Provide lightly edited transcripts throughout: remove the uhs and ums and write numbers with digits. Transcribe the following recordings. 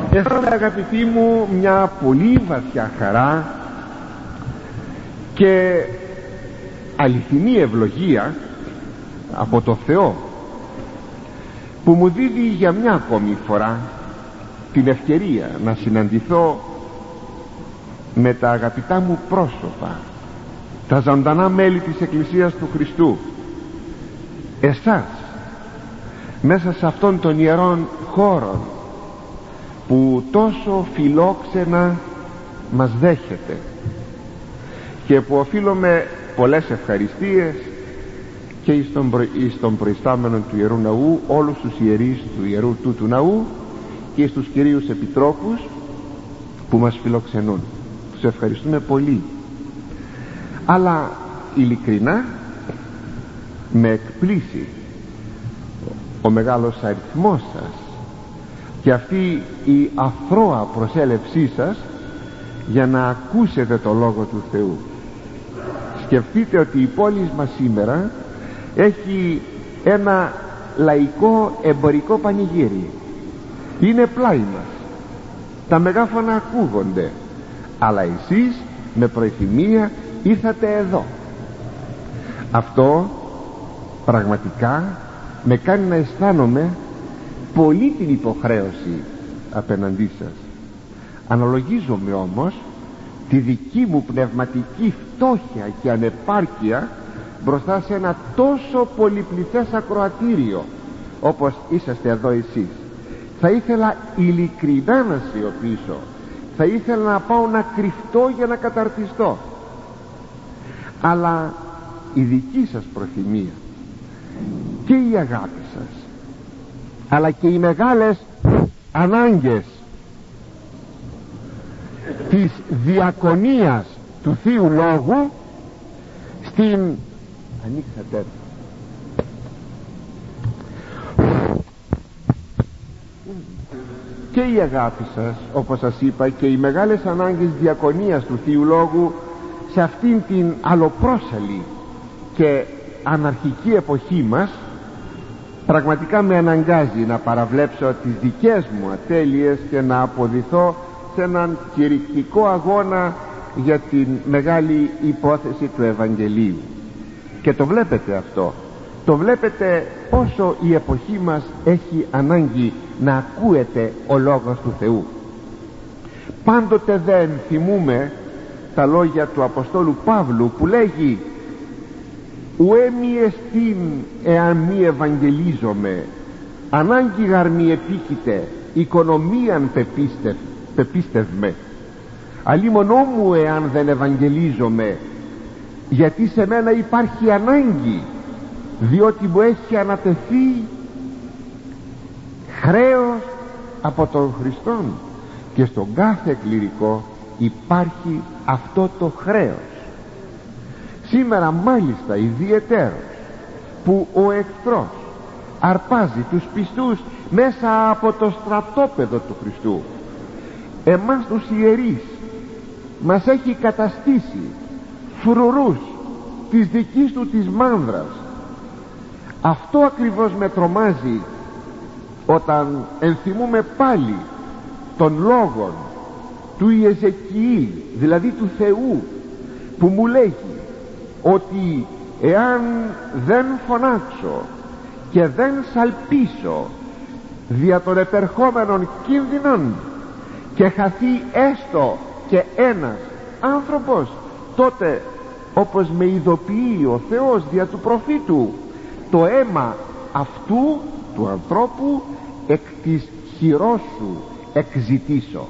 αισθάνομαι, αγαπητοί μου, μια πολύ βαθιά χαρά και αληθινή ευλογία από το Θεό, που μου δίδει για μια ακόμη φορά την ευκαιρία να συναντηθώ με τα αγαπητά μου πρόσωπα, τα ζωντανά μέλη της Εκκλησίας του Χριστού, εσάς, μέσα σε αυτόν τον ιερόν χώρο που τόσο φιλόξενα μας δέχεται και που οφείλουμε πολλές ευχαριστίες και εις τον προϊστάμενο του Ιερού Ναού, όλους τους ιερείς του Ιερού του Ναού και στους κυρίους επιτρόπους που μας φιλοξενούν. Τους ευχαριστούμε πολύ, αλλά ειλικρινά με εκπλήσει ο μεγάλος αριθμός σας και αυτή η αθρώα προσέλευσή σας για να ακούσετε το Λόγο του Θεού. Σκεφτείτε ότι η πόλη μας σήμερα έχει ένα λαϊκό εμπορικό πανηγύρι. Είναι πλάι μας, τα μεγάφωνα ακούγονται, αλλά εσείς με προηθυμία ήρθατε εδώ. Αυτό πραγματικά με κάνει να αισθάνομαι πολύ την υποχρέωση απέναντί σας. Αναλογίζομαι όμως τη δική μου πνευματική φτώχεια και ανεπάρκεια μπροστά σε ένα τόσο πολυπληθές ακροατήριο όπως είσαστε εδώ εσείς. Θα ήθελα ειλικρινά να σιωπήσω, θα ήθελα να πάω να κρυφτώ για να καταρτιστώ, αλλά η δική σας προθυμία και η αγάπη σας, αλλά και οι μεγάλες ανάγκες της διακονίας του Θείου Λόγου στην ανοίξατε και η αγάπη σας, όπως σας είπα, και οι μεγάλες ανάγκες διακονίας του Θείου Λόγου σε αυτήν την αλλοπρόσαλη και αναρχική εποχή μας πραγματικά με αναγκάζει να παραβλέψω τις δικές μου ατέλειες και να αποδηθώ σε έναν κηρυκτικό αγώνα για την μεγάλη υπόθεση του Ευαγγελίου. Και το βλέπετε αυτό, το βλέπετε όσο η εποχή μας έχει ανάγκη να ακούεται ο Λόγος του Θεού. Πάντοτε δεν θυμούμε τα λόγια του Αποστόλου Παύλου που λέγει «Ουέ μη εστίν εάν μη ευαγγελίζομαι, ανάγκη γαρ μη επίκειται, οικονομίαν πεπίστευμε, αλλήμωνό μου εάν δεν ευαγγελίζομαι, γιατί σε μένα υπάρχει ανάγκη, διότι μου έχει ανατεθεί χρέος από τον Χριστόν και στον κάθε κληρικό υπάρχει αυτό το χρέος». Σήμερα μάλιστα ιδιαιτέρως που ο εχθρός αρπάζει τους πιστούς μέσα από το στρατόπεδο του Χριστού, εμάς τους ιερείς μας έχει καταστήσει φρουρούς της δικής του της μάνδρας. Αυτό ακριβώς με τρομάζει όταν ενθυμούμε πάλι των λόγων του Ιεζεκιήλ, δηλαδή του Θεού, που μου λέγει ότι εάν δεν φωνάξω και δεν σαλπίσω δια των επερχόμενων κίνδυνων και χαθεί έστω και ένας άνθρωπος, τότε όπως με ειδοποιεί ο Θεός δια του προφήτου, το αίμα αυτού του ανθρώπου εκ της χειρός σου εκζητήσω.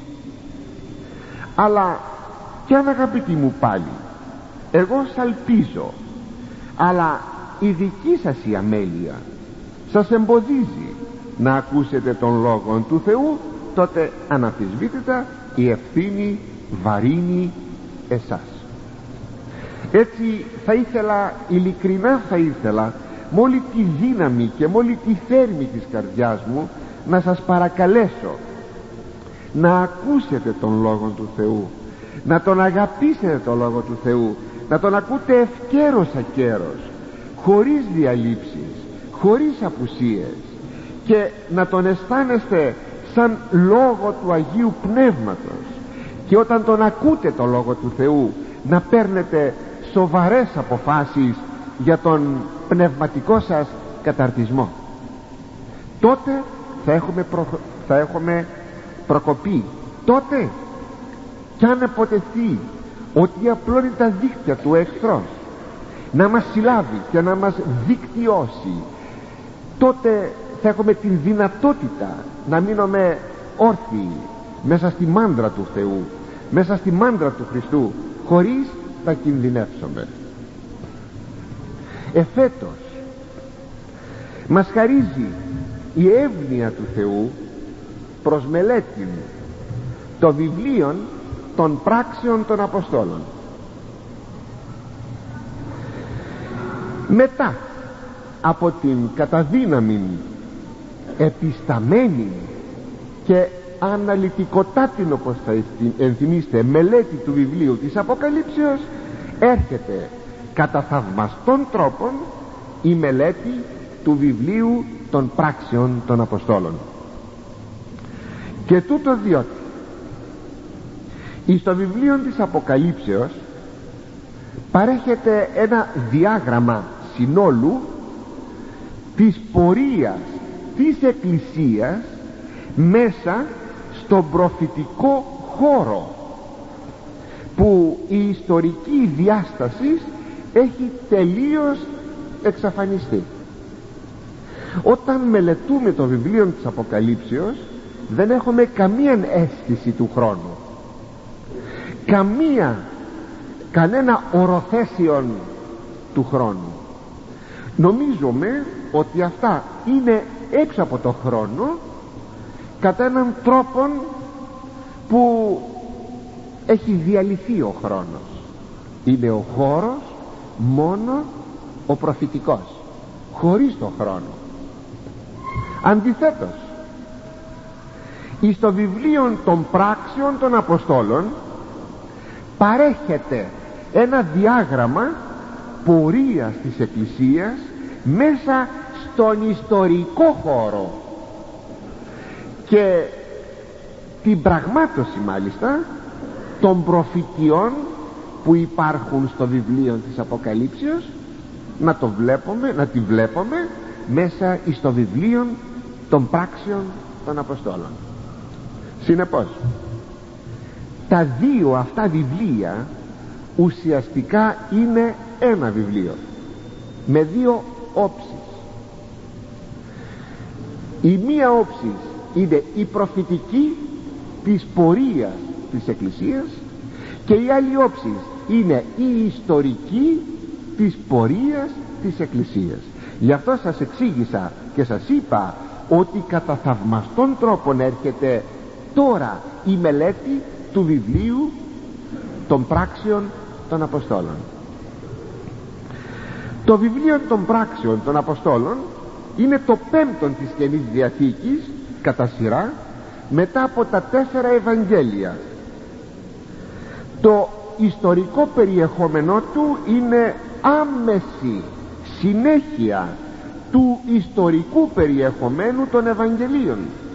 Αλλά κι αν, αγαπητοί μου, πάλι εγώ σαλπίζω, αλλά η δική σας η αμέλεια σας εμποδίζει να ακούσετε τον Λόγο του Θεού, τότε αναμφισβήτητα η ευθύνη βαρύνει εσάς. Έτσι θα ήθελα, ειλικρινά θα ήθελα, με όλη τη δύναμη και με όλη τη θέρμη της καρδιάς μου να σας παρακαλέσω να ακούσετε τον Λόγο του Θεού, να τον αγαπήσετε τον Λόγο του Θεού, να τον ακούτε ευκαίρος ακέρος, χωρίς διαλήψεις, χωρίς απουσίες, και να τον αισθάνεστε σαν λόγο του Αγίου Πνεύματος, και όταν τον ακούτε το Λόγο του Θεού να παίρνετε σοβαρές αποφάσεις για τον πνευματικό σας καταρτισμό. Τότε θα έχουμε προκοπή. Τότε κι αν αποτεθεί ότι απλώνει τα δίχτυα του εχθρός να μας συλλάβει και να μας δικτυώσει, τότε θα έχουμε την δυνατότητα να μείνουμε όρθιοι μέσα στη μάντρα του Θεού, μέσα στη μάντρα του Χριστού, χωρίς να κινδυνεύσουμε. Εφέτος μας χαρίζει η εύνοια του Θεού προς μελέτη των βιβλίων των πράξεων των Αποστόλων. Μετά από την καταδύναμη επισταμένη και αναλυτικοτάτην, όπως θα ενθυμίστε, μελέτη του βιβλίου της Αποκαλύψεως, έρχεται κατά θαυμαστών τρόπων η μελέτη του βιβλίου των πράξεων των Αποστόλων. Και τούτο διότι εις το βιβλίο της Αποκαλύψεως παρέχεται ένα διάγραμμα συνόλου της πορείας της Εκκλησίας μέσα στον προφητικό χώρο, που η ιστορική διάσταση έχει τελείως εξαφανιστεί. Όταν μελετούμε το βιβλίο της Αποκαλύψεως δεν έχουμε καμία αίσθηση του χρόνου, κανένα οροθέσιον του χρόνου. Νομίζουμε ότι αυτά είναι έξω από το χρόνο, κατά έναν τρόπο που έχει διαλυθεί ο χρόνος. Είναι ο χώρος μόνο ο προφητικός, χωρίς το χρόνο. Αντιθέτως, εις το βιβλίο των πράξεων των Αποστόλων παρέχεται ένα διάγραμμα πορείας της Εκκλησίας μέσα στον ιστορικό χώρο και την πραγμάτωση μάλιστα των προφητιών που υπάρχουν στο βιβλίο της Αποκαλύψεως, να τη βλέπουμε μέσα στο βιβλίο των πράξεων των Αποστόλων. Συνεπώς, τα δύο αυτά βιβλία ουσιαστικά είναι ένα βιβλίο με δύο όψεις. Η μία όψη είναι η προφητική της πορείας της Εκκλησίας και η άλλη όψη είναι η ιστορική της πορείας της Εκκλησίας. Γι' αυτό σας εξήγησα και σας είπα ότι κατά θαυμαστών τρόπον έρχεται τώρα η μελέτη του βιβλίου των πράξεων των Αποστόλων. Το βιβλίο των πράξεων των Αποστόλων είναι το πέμπτον της Καινής Διαθήκης κατά σειρά, μετά από τα 4 Ευαγγέλια. Το ιστορικό περιεχόμενό του είναι άμεση συνέχεια του ιστορικού περιεχομένου των Ευαγγελίων.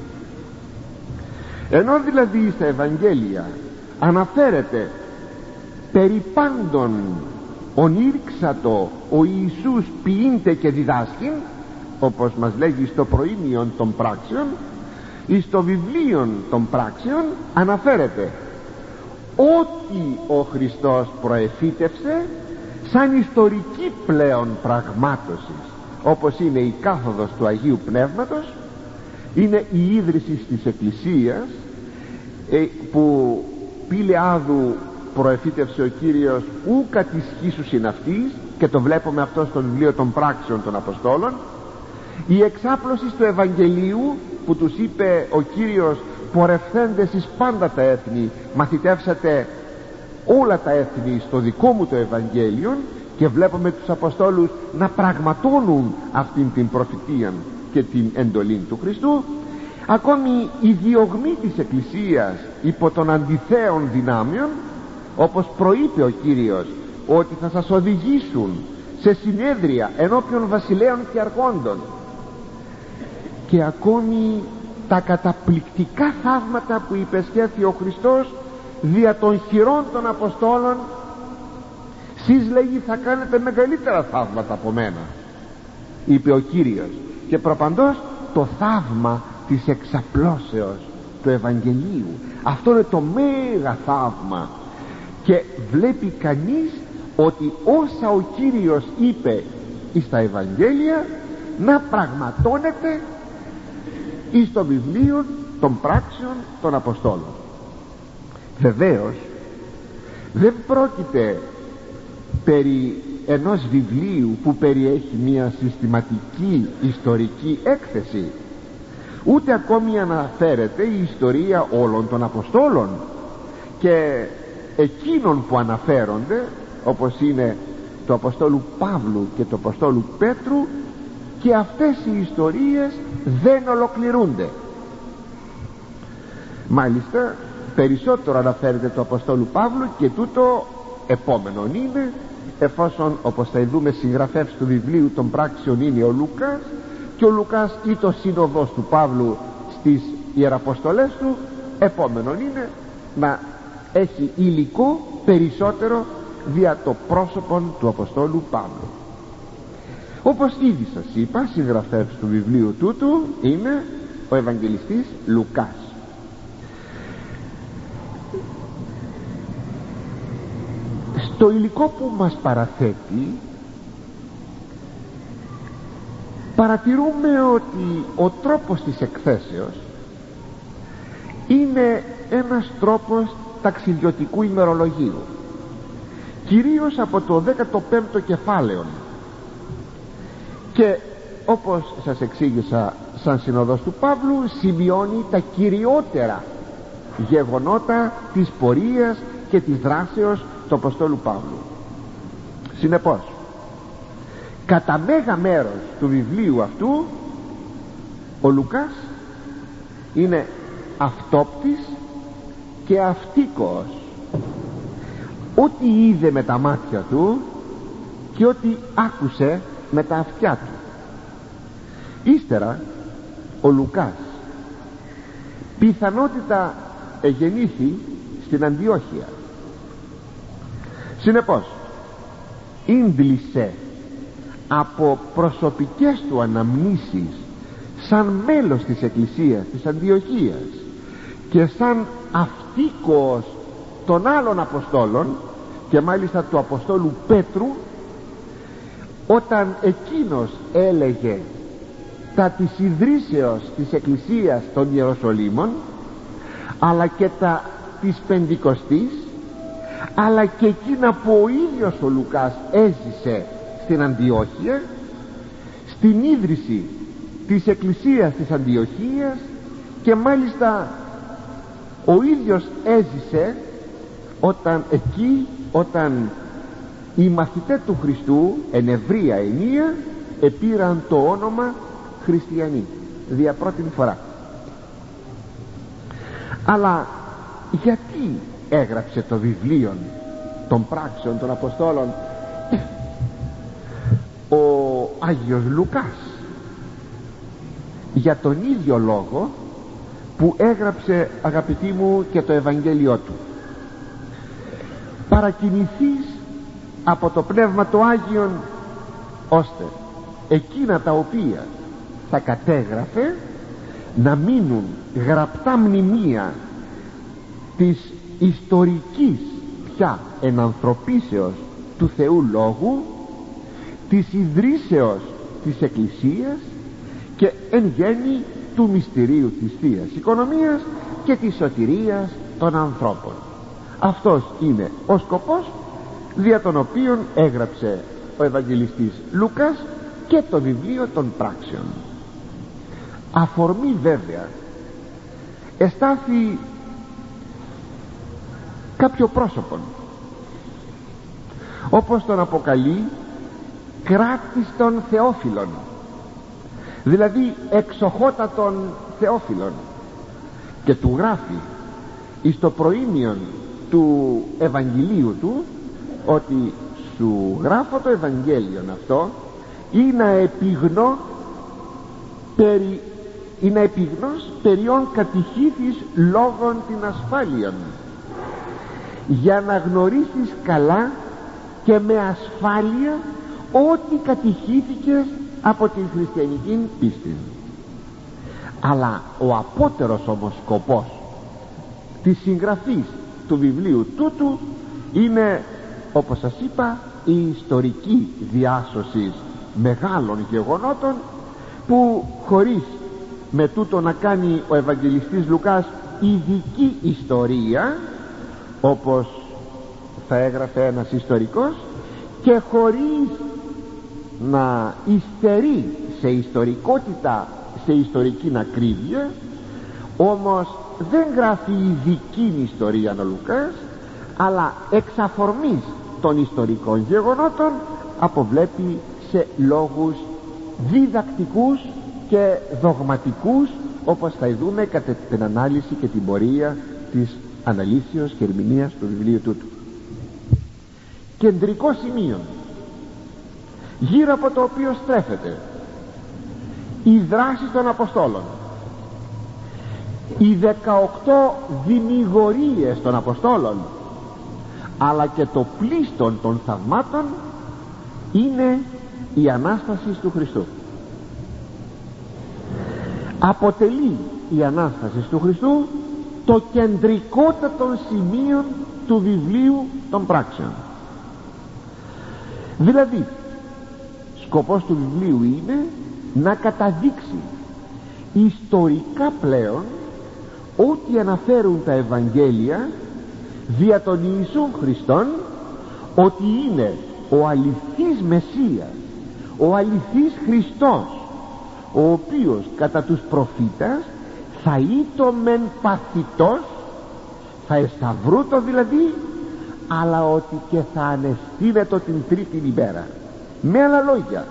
Ενώ δηλαδή στα Ευαγγέλια αναφέρεται περί πάντων ονήρξατο ο Ιησούς ποιήνται και διδάσκην, όπως μας λέγει στο προήμιον των πράξεων, εις το βιβλίο των πράξεων αναφέρεται ότι ο Χριστός προεφήτευσε σαν ιστορική πλέον πραγμάτωση, όπως είναι η κάθοδος του Αγίου Πνεύματος, είναι η ίδρυση της Εκκλησίας που πήλε άδου προεφήτευσε ο Κύριος ου κατησχίσουσιν αυτής, και το βλέπουμε αυτό στο βιβλίο των πράξεων των Αποστόλων. Η εξάπλωση του Ευαγγελίου που τους είπε ο Κύριος πορευθέντες εις πάντα τα έθνη, μαθητεύσατε όλα τα έθνη στο δικό μου το Ευαγγέλιο, και βλέπουμε τους Αποστόλους να πραγματώνουν αυτήν την προφητεία και την εντολή του Χριστού. Ακόμη η διωγμή της Εκκλησίας υπό των αντιθέων δυνάμεων, όπως προείπε ο Κύριος ότι θα σας οδηγήσουν σε συνέδρια ενώπιον βασιλέων και αρχόντων, και ακόμη τα καταπληκτικά θαύματα που υπεσχέθη ο Χριστός δια των χειρών των Αποστόλων. «Σεις», λέγει, «θα κάνετε μεγαλύτερα θαύματα από μένα», είπε ο Κύριος. Και προπαντός το θαύμα της εξαπλώσεως του Ευαγγελίου, αυτό είναι το μέγα θαύμα. Και βλέπει κανείς ότι όσα ο Κύριος είπε εις τα Ευαγγέλια να πραγματώνεται εις το βιβλίο των πράξεων των Αποστόλων. Βεβαίως δεν πρόκειται περί ενός βιβλίου που περιέχει μια συστηματική ιστορική έκθεση, ούτε ακόμη αναφέρεται η ιστορία όλων των Αποστόλων και εκείνων που αναφέρονται, όπως είναι του Αποστόλου Παύλου και του Αποστόλου Πέτρου, και αυτές οι ιστορίες δεν ολοκληρούνται. Μάλιστα περισσότερο αναφέρεται του Αποστόλου Παύλου, και τούτο επόμενον είναι, εφόσον, όπως θα δούμε, συγγραφεύς του βιβλίου των πράξεων είναι ο Λουκάς, και ο Λουκάς ή το σύνοδος του Παύλου στις Ιεραποστολές του, επόμενον είναι να έχει υλικό περισσότερο δια το πρόσωπο του Αποστόλου Παύλου. Όπως ήδη σας είπα, συγγραφεύς του βιβλίου τούτου είναι ο Ευαγγελιστής Λουκάς. Στο υλικό που μας παραθέτει παρατηρούμε ότι ο τρόπος της εκθέσεως είναι ένας τρόπος ταξιδιωτικού ημερολογίου, κυρίως από το 15ο κεφάλαιο, και όπως σας εξήγησα σαν συνοδός του Παύλου σημειώνει τα κυριότερα γεγονότα της πορείας και της δράσεως του Αποστόλου Παύλου. Συνεπώς, κατά μέγα μέρος του βιβλίου αυτού ο Λουκάς είναι αυτόπτης και αυτίκοος. Ό,τι είδε με τα μάτια του και ό,τι άκουσε με τα αυτιά του. Ύστερα ο Λουκάς πιθανότητα εγεννήθη στην Αντιόχεια. Συνεπώς ίντλησε από προσωπικές του αναμνήσεις σαν μέλος της Εκκλησίας της Αντιοχίας και σαν αυτίκοος των άλλων Αποστόλων, και μάλιστα του Αποστόλου Πέτρου, όταν εκείνος έλεγε τα της ιδρύσεως της Εκκλησίας των Ιεροσολύμων, αλλά και τα της Πεντηκοστής, αλλά και εκείνα που ο ίδιος ο Λουκάς έζησε στην Αντιόχεια, στην ίδρυση της Εκκλησίας της Αντιοχίας, και μάλιστα ο ίδιος έζησε όταν οι μαθητές του Χριστού εν ευρεία ενία επήραν το όνομα χριστιανοί δια πρώτη φορά. Αλλά γιατί έγραψε το βιβλίο των πράξεων των Αποστόλων ο Άγιος Λουκάς? Για τον ίδιο λόγο που έγραψε, αγαπητοί μου, και το Ευαγγέλιό του. Παρακινηθείς από το Πνεύμα το Άγιον, ώστε εκείνα τα οποία θα κατέγραφε να μείνουν γραπτά μνημεία της ιστορικής πια ενανθρωπίσεως του Θεού Λόγου, της ιδρύσεως της Εκκλησίας και εν γέννη του μυστηρίου της Θείας Οικονομίας και της σωτηρίας των ανθρώπων. Αυτός είναι ο σκοπός δια τον οποίον έγραψε ο Ευαγγελιστής Λούκας και το βιβλίο των πράξεων. Αφορμή βέβαια εστάθη κάποιο πρόσωπο, όπως τον αποκαλεί, κράτιστον Θεόφιλον, δηλαδή εξοχότατον Θεόφιλον, και του γράφει εις το προήμιον του Ευαγγελίου του ότι σου γράφω το Ευαγγέλιον αυτό ή να επιγνώ περί είναι επιγνώς περιόν κατηχήθης λόγων την ασφάλειαν, για να γνωρίσεις καλά και με ασφάλεια ό,τι κατηχήθηκες από την χριστιανική πίστη. Αλλά ο απότερος όμως σκοπός της συγγραφής του βιβλίου τούτου είναι, όπως σας είπα, η ιστορική διάσωση μεγάλων γεγονότων, που χωρίς με τούτο να κάνει ο Ευαγγελιστής Λουκάς ειδική ιστορία, όπως θα έγραφε ένας ιστορικός, και χωρίς να υστερεί σε ιστορικότητα, σε ιστορική ακρίβεια, όμως δεν γράφει ειδική ιστορία ο Λουκάς, αλλά εξ αφορμής των ιστορικών γεγονότων αποβλέπει σε λόγους διδακτικούς και δογματικούς, όπως θα δούμε κατά την ανάλυση και την πορεία της αναλύσεως και ερμηνείας του βιβλίου τούτου. Κεντρικό σημείο γύρω από το οποίο στρέφεται η δράση των Αποστόλων, οι 18 δημιουργίες των Αποστόλων, αλλά και το πλήστον των θαυμάτων, είναι η Ανάσταση του Χριστού. Αποτελεί η Ανάσταση του Χριστού το κεντρικότατο σημείο του βιβλίου των πράξεων. Δηλαδή σκοπός του βιβλίου είναι να καταδείξει ιστορικά πλέον ό,τι αναφέρουν τα Ευαγγέλια δια τον Ιησούν Χριστόν, ότι είναι ο αληθής Μεσσίας, ο αληθής Χριστός, ο οποίος κατά τους προφήτας θα ήτο μεν παθητός, θα εσταυρούτο δηλαδή, αλλά ότι και θα ανεστήνετο την τρίτη ημέρα. Με άλλα λόγια,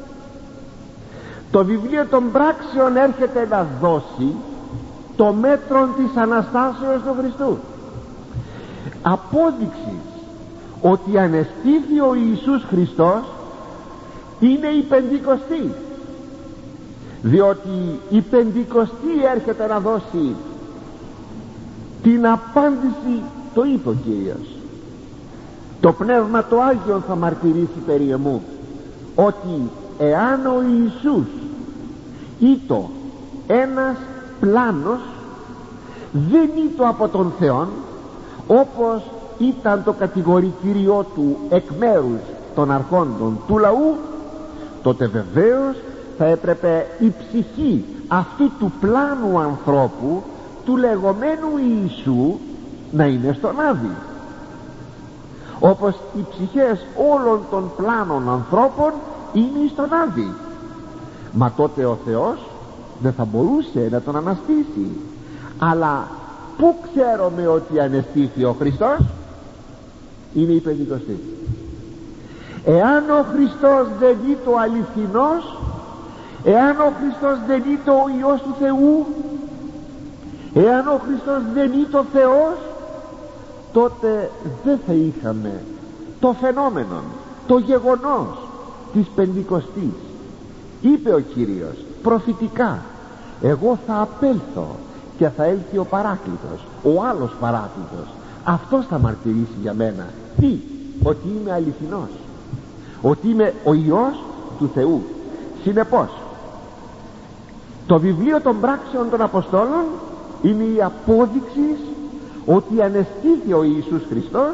το βιβλίο των πράξεων έρχεται να δώσει το μέτρο της Αναστάσεως του Χριστού, απόδειξη ότι ανεστήθη ο Ιησούς Χριστός είναι η Πεντηκοστή, διότι η Πεντηκοστή έρχεται να δώσει την απάντηση. Το είπε ο Κύριος, το Πνεύμα το Άγιον θα μαρτυρήσει περί εμού, ότι εάν ο Ιησούς ήτο ένας πλάνος, δεν ήτο από τον Θεόν, όπως ήταν το κατηγορητήριό του εκ μέρους των αρχόντων του λαού, τότε βεβαίως θα έπρεπε η ψυχή αυτού του πλάνου ανθρώπου, του λεγόμενου Ιησού, να είναι στον Άδη, όπως οι ψυχές όλων των πλάνων ανθρώπων είναι στον Άδη. Μα τότε ο Θεός δεν θα μπορούσε να τον αναστήσει. Αλλά πού ξέρουμε ότι ανεστήθη ο Χριστός? Είναι η Πεντηκοστή. Εάν ο Χριστός δεν είναι το αληθινός, εάν ο Χριστός δεν είναι το Υιός του Θεού, εάν ο Χριστός δεν είναι το Θεός, τότε δεν θα είχαμε το φαινόμενο, το γεγονός της Πεντηκοστής. Είπε ο Κύριος προφητικά, εγώ θα απέλθω και θα έλθει ο Παράκλητος, ο άλλος Παράκλητος, αυτός θα μαρτυρήσει για μένα. Τι? Ότι είμαι αληθινός, ότι είμαι ο Υιός του Θεού. Συνεπώς το βιβλίο των πράξεων των Αποστόλων είναι η απόδειξη ότι ανεστήθη ο Ιησούς Χριστός,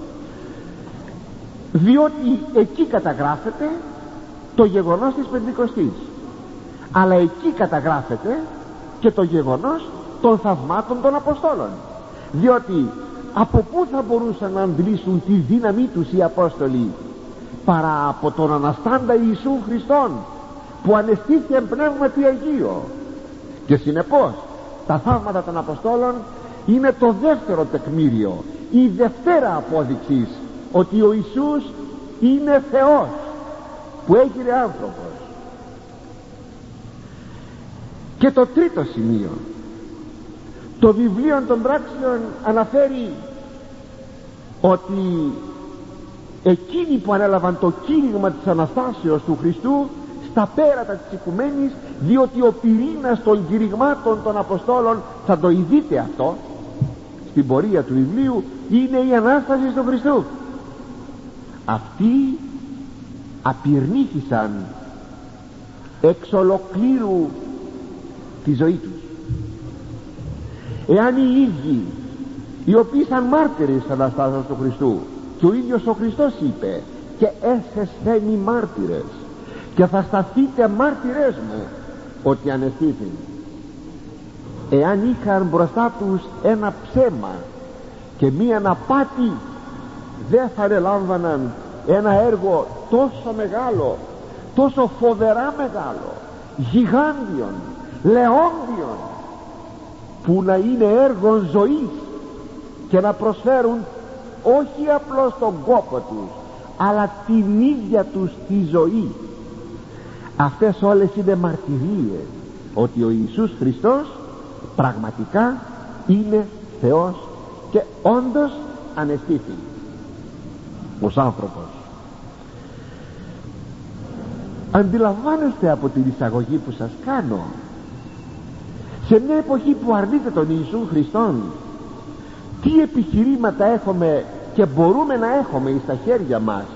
διότι εκεί καταγράφεται το γεγονός της Πεντηκοστής, αλλά εκεί καταγράφεται και το γεγονός των θαυμάτων των Αποστόλων, διότι από πού θα μπορούσαν να αντλήσουν τη δύναμή τους οι Απόστολοι παρά από τον Αναστάντα Ιησού Χριστόν, που ανεστήθη εν πνεύματι Αγίο? Και συνεπώς τα θαύματα των Αποστόλων είναι το δεύτερο τεκμήριο, η δευτέρα απόδειξη ότι ο Ιησούς είναι Θεός που έγινε άνθρωπος. Και το τρίτο σημείο, το βιβλίο των πράξεων αναφέρει ότι εκείνοι που ανέλαβαν το κήρυγμα της Αναστάσεως του Χριστού στα πέρατα της οικουμένης, διότι ο πυρήνας των κηρυγμάτων των Αποστόλων, θα το ειδείτε αυτό στην πορεία του βιβλίου, είναι η Ανάσταση του Χριστού. Αυτοί απειρνήθησαν εξ ολοκλήρου τη ζωή τους. Εάν οι ίδιοι, οι οποίοι ήταν μάρτυρες της Αναστάσεως του Χριστού, και ο ίδιος ο Χριστός είπε, και έσεσθεν μάρτυρες, και θα σταθείτε μάρτυρες μου ότι ανεστήθην, εάν είχαν μπροστά τους ένα ψέμα και μία απάτη, δεν θα ελάμβαναν ένα έργο τόσο μεγάλο, τόσο φοβερά μεγάλο, γιγάντιον, λεόντιον, που να είναι έργο ζωής και να προσφέρουν όχι απλώς τον κόπο τους, αλλά την ίδια τους τη ζωή. Αυτές όλες είναι μαρτυρίες ότι ο Ιησούς Χριστός πραγματικά είναι Θεός και όντως ανεστήθη ως άνθρωπος. Αντιλαμβάνεστε από την εισαγωγή που σας κάνω, σε μια εποχή που αρνείται τον Ιησού Χριστόν, τι επιχειρήματα έχουμε και μπορούμε να έχουμε στα χέρια μας,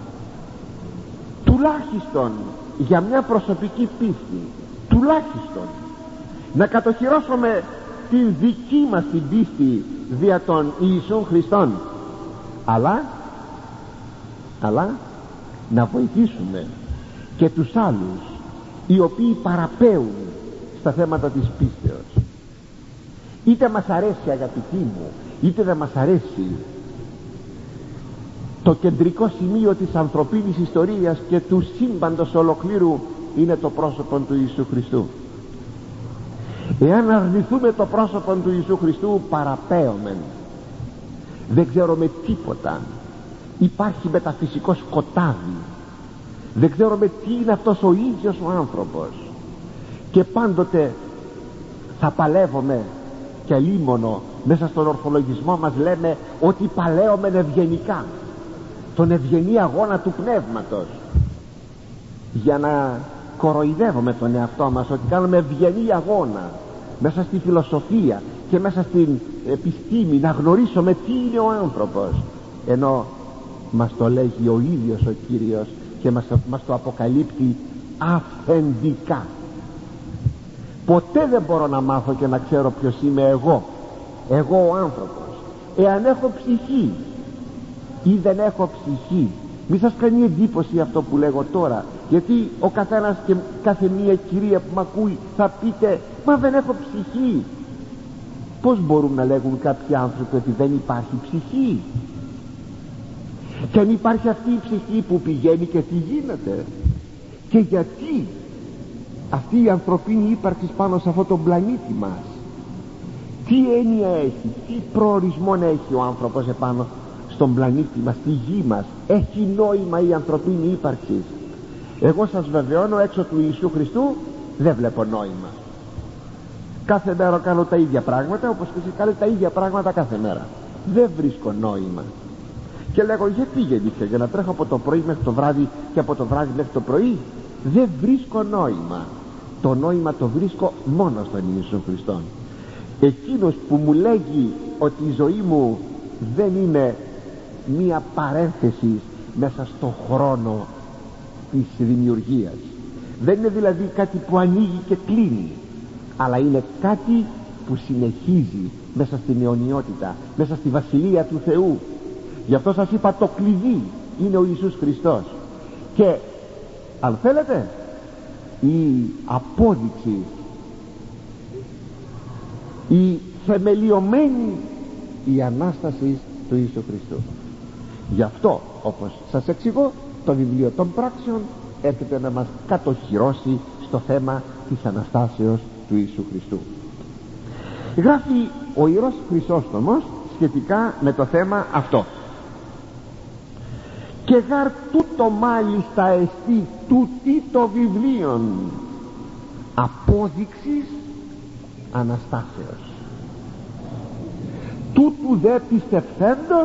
τουλάχιστον για μια προσωπική πίστη, τουλάχιστον να κατοχυρώσουμε την δική μας την πίστη δια των Ιησούν Χριστών, αλλά να βοηθήσουμε και τους άλλους οι οποίοι παραπέουν στα θέματα της πίστεως. Είτε μας αρέσει, αγαπητοί μου, είτε δεν μας αρέσει, το κεντρικό σημείο της ανθρωπίνης ιστορίας και του σύμπαντος ολοκλήρου είναι το πρόσωπο του Ιησού Χριστού. Εάν αρνηθούμε το πρόσωπο του Ιησού Χριστού, παραπέωμεν, δεν ξέρουμε τίποτα, υπάρχει μεταφυσικό σκοτάδι, δεν ξέρουμε τι είναι αυτός ο ίδιος ο άνθρωπος, και πάντοτε θα παλεύουμε, και λίμωνο μέσα στον ορθολογισμό μας λέμε ότι παλεύουμε ευγενικά, τον ευγενή αγώνα του πνεύματος, για να κοροϊδεύουμε τον εαυτό μας ότι κάνουμε ευγενή αγώνα μέσα στη φιλοσοφία και μέσα στην επιστήμη, να γνωρίσουμε τι είναι ο άνθρωπος, ενώ μας το λέγει ο ίδιος ο Κύριος και μας το αποκαλύπτει αυθεντικά. Ποτέ δεν μπορώ να μάθω και να ξέρω ποιος είμαι εγώ ο άνθρωπος, εάν έχω ψυχή ή δεν έχω ψυχή. Μη σας κάνει εντύπωση αυτό που λέγω τώρα, γιατί ο καθένας και κάθε μία κυρία που μ' ακούει θα πείτε, μα δεν έχω ψυχή. Πώς μπορούν να λέγουν κάποιοι άνθρωποι ότι δεν υπάρχει ψυχή? Και αν υπάρχει αυτή η ψυχή, που πηγαίνει και τι γίνεται, και γιατί αυτή η ανθρωπίνη ύπαρξη πάνω σε αυτό τον πλανήτη μας, τι έννοια έχει, τι προορισμό έχει ο άνθρωπος επάνω στον πλανήτη μας, στη γη μας? Έχει νόημα η ανθρωπίνη ύπαρξη? Εγώ σας βεβαιώνω, έξω του Ιησού Χριστού δεν βλέπω νόημα. Κάθε μέρα κάνω τα ίδια πράγματα, όπως και εσείς κάνετε τα ίδια πράγματα κάθε μέρα. Δεν βρίσκω νόημα. Και λέγω, γιατί γεννήθηκα? Για να τρέχω από το πρωί μέχρι το βράδυ και από το βράδυ μέχρι το πρωί? Δεν βρίσκω νόημα. Το νόημα το βρίσκω μόνο στον Ιησού Χριστόν. Εκείνος που μου λέγει ότι η ζωή μου δεν είναι μία παρένθεση μέσα στο χρόνο της δημιουργίας, δεν είναι δηλαδή κάτι που ανοίγει και κλείνει, αλλά είναι κάτι που συνεχίζει μέσα στην αιωνιότητα, μέσα στη βασιλεία του Θεού. Γι' αυτό σας είπα, το κλειδί είναι ο Ιησούς Χριστός. Και αν θέλετε, η απόδειξη, η θεμελιωμένη η Ανάσταση του Ιησού Χριστού. Γι' αυτό, όπως σας εξηγώ, το βιβλίο των πράξεων έρχεται να μας κατοχυρώσει στο θέμα της Αναστάσεως του Ιησού Χριστού. Γράφει ο Ιερός Χρυσόστομος σχετικά με το θέμα αυτό: και γαρ τούτο μάλιστα εστί τούτη το βιβλίον απόδειξης Αναστάσεως, τούτου δε πιστευθέντος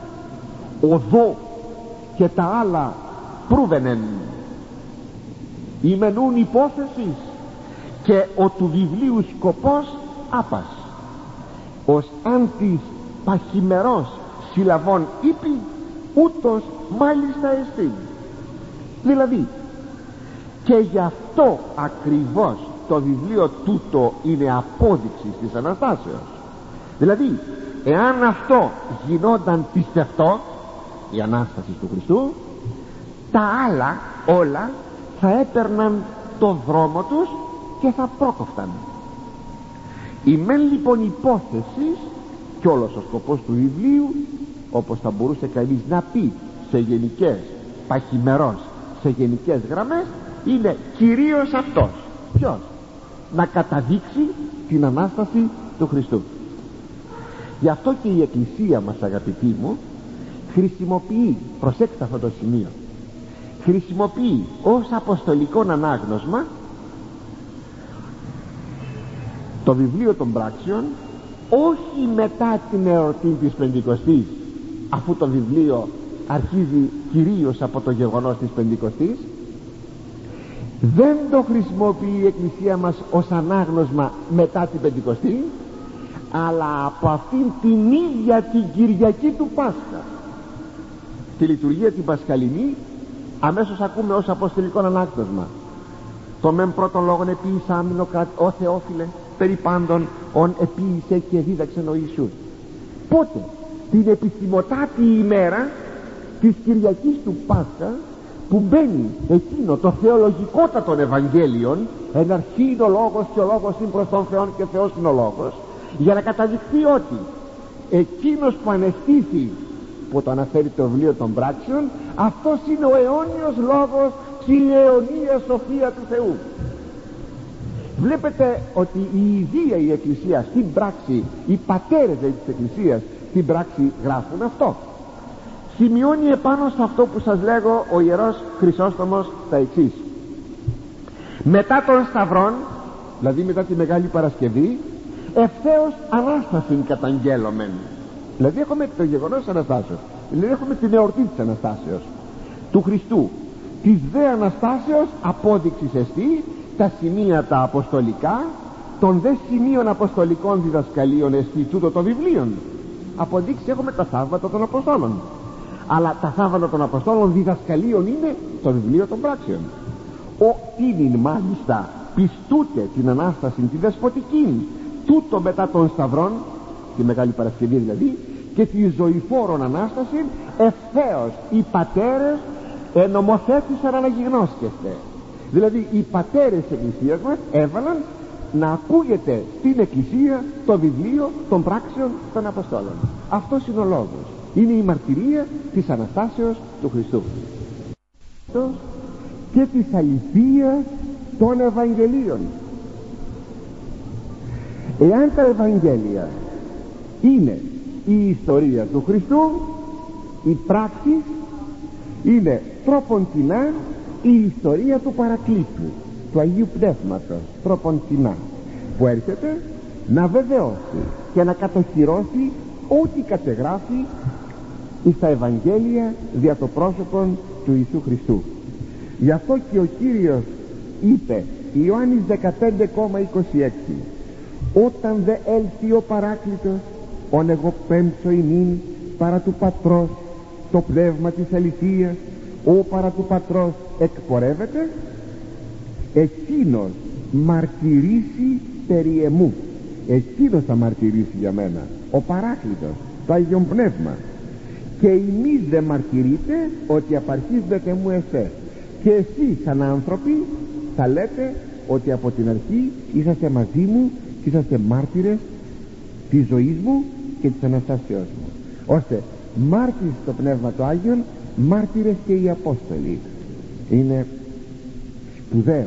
οδό και τα άλλα προύβενεν. ημενούν υπόθεσης, και ο του βιβλίου σκοπός άπας, ως αν της παχυμερός συλλαβών είπη, ούτως μάλιστα εστί. Δηλαδή, και γι' αυτό ακριβώς το βιβλίο τούτο είναι απόδειξη της Αναστάσεως. Δηλαδή, εάν αυτό γινόταν πιστευτό, η Ανάσταση του Χριστού, τα άλλα όλα θα έπαιρναν το δρόμο τους και θα πρόκοφταν. Η μεν λοιπόν υπόθεση κι όλος ο σκοπός του βιβλίου, όπως θα μπορούσε κανείς να πει σε γενικές, παχυμερός, σε γενικές γραμμές, είναι κυρίως αυτός. Ποιος? Να καταδείξει την Ανάσταση του Χριστού. Γι' αυτό και η Εκκλησία μας, αγαπητοί μου, χρησιμοποιεί, προσέξτε αυτό το σημείο, χρησιμοποιεί ως αποστολικό ανάγνωσμα το βιβλίο των πράξεων, όχι μετά την εορτή της Πεντηκοστής, αφού το βιβλίο αρχίζει κυρίως από το γεγονός της Πεντηκοστής. Δεν το χρησιμοποιεί η Εκκλησία μας ως ανάγνωσμα μετά την Πεντηκοστή, αλλά από αυτήν την ίδια την Κυριακή του Πάσχα. Τη λειτουργία την Πασχαλινή αμέσως ακούμε ως αποστολικό ανάγνωσμα. Το μεν πρώτον λόγον επίησάμινο ο Θεόφιλε περί πάντων ον επίησε και δίδαξεν ο Ιησούς. Πότε? Την επιστημοτάτη ημέρα της Κυριακής του Πάσχα, που μπαίνει εκείνο το θεολογικότατον Ευαγγέλιον, εν αρχή είναι ο Λόγος και ο Λόγος είναι προς τον Θεόν και Θεός είναι ο Λόγος, για να καταδειχθεί ότι εκείνος που ανεστήθη, που το αναφέρει το βιβλίο των πράξεων, αυτός είναι ο αιώνιος Λόγος και η αιωνία σοφία του Θεού. Βλέπετε ότι η ίδια η Εκκλησία στην πράξη, οι πατέρες της Εκκλησίας στην πράξη γράφουν αυτό. Σημειώνει επάνω σε αυτό που σας λέγω ο Ιερός Χρυσόστομος τα εξής: μετά των Σταυρών, δηλαδή μετά τη Μεγάλη Παρασκευή, ευθέως Ανάστασιν καταγγέλλομεν. Δηλαδή έχουμε το γεγονός της Αναστάσεως, δηλαδή έχουμε την εορτή της Αναστάσεως του Χριστού. Της δε Αναστάσεως απόδειξης εστί τα σημεία τα αποστολικά, των δε σημείων αποστολικών διδασκαλίων εστί τούτο το βιβλίον. Αποδείξει έχουμε τα θαύματα των Αποστόλων, αλλά τα θαύματα των Αποστόλων διδασκαλίων είναι το βιβλίο των πράξεων. Ο τίνην μάλιστα πιστούτε την Ανάσταση την δεσποτική, τούτο μετά των Σταυρών, τη Μεγάλη Παρασκευή δηλαδή, και τη ζωηφόρον Ανάσταση, ευθέως οι πατέρες ενομοθέτησαν αναγιγνώσκεστε. Δηλαδή οι πατέρες της Εκκλησίας μας έβαλαν να ακούγεται στην Εκκλησία το βιβλίο των πράξεων των Αποστόλων. Αυτός είναι ο λόγος. Είναι η μαρτυρία της Αναστάσεως του Χριστού και της αληθείας των Ευαγγελίων. Εάν τα Ευαγγέλια είναι η ιστορία του Χριστού, η πράξη είναι τρόποντινά η ιστορία του Παρακλήτου, του Αγίου Πνεύματος, τρόποντινά, που έρχεται να βεβαιώσει και να κατοχυρώσει ό,τι κατεγράφει στα Ευαγγέλια δια το πρόσωπο του Ιησού Χριστού. Γι' αυτό και ο Κύριος είπε, Ιωάννης 15,26, όταν δε έλθει ο Παράκλητος, ον εγώ πέμψω ημίν παρά του Πατρός το πνεύμα της αληθείας, ο παρά του Πατρός εκπορεύεται, εκείνος μαρτυρήσει περί εμού. Εκείνος θα μαρτυρήσει για μένα, ο Παράκλητος, το Άγιον Πνεύμα. Και εμείς δεν μαρτυρείτε ότι απαρχίζετε μου εσέ. Και εσείς σαν άνθρωποι θα λέτε ότι από την αρχή είσαστε μαζί μου και είσαστε μάρτυρες της ζωής μου και της Αναστάσεώς μου. Ώστε μάρτυρες στο Πνεύμα του Άγιον, μάρτυρες και οι Απόστολοι. Είναι σπουδαίο.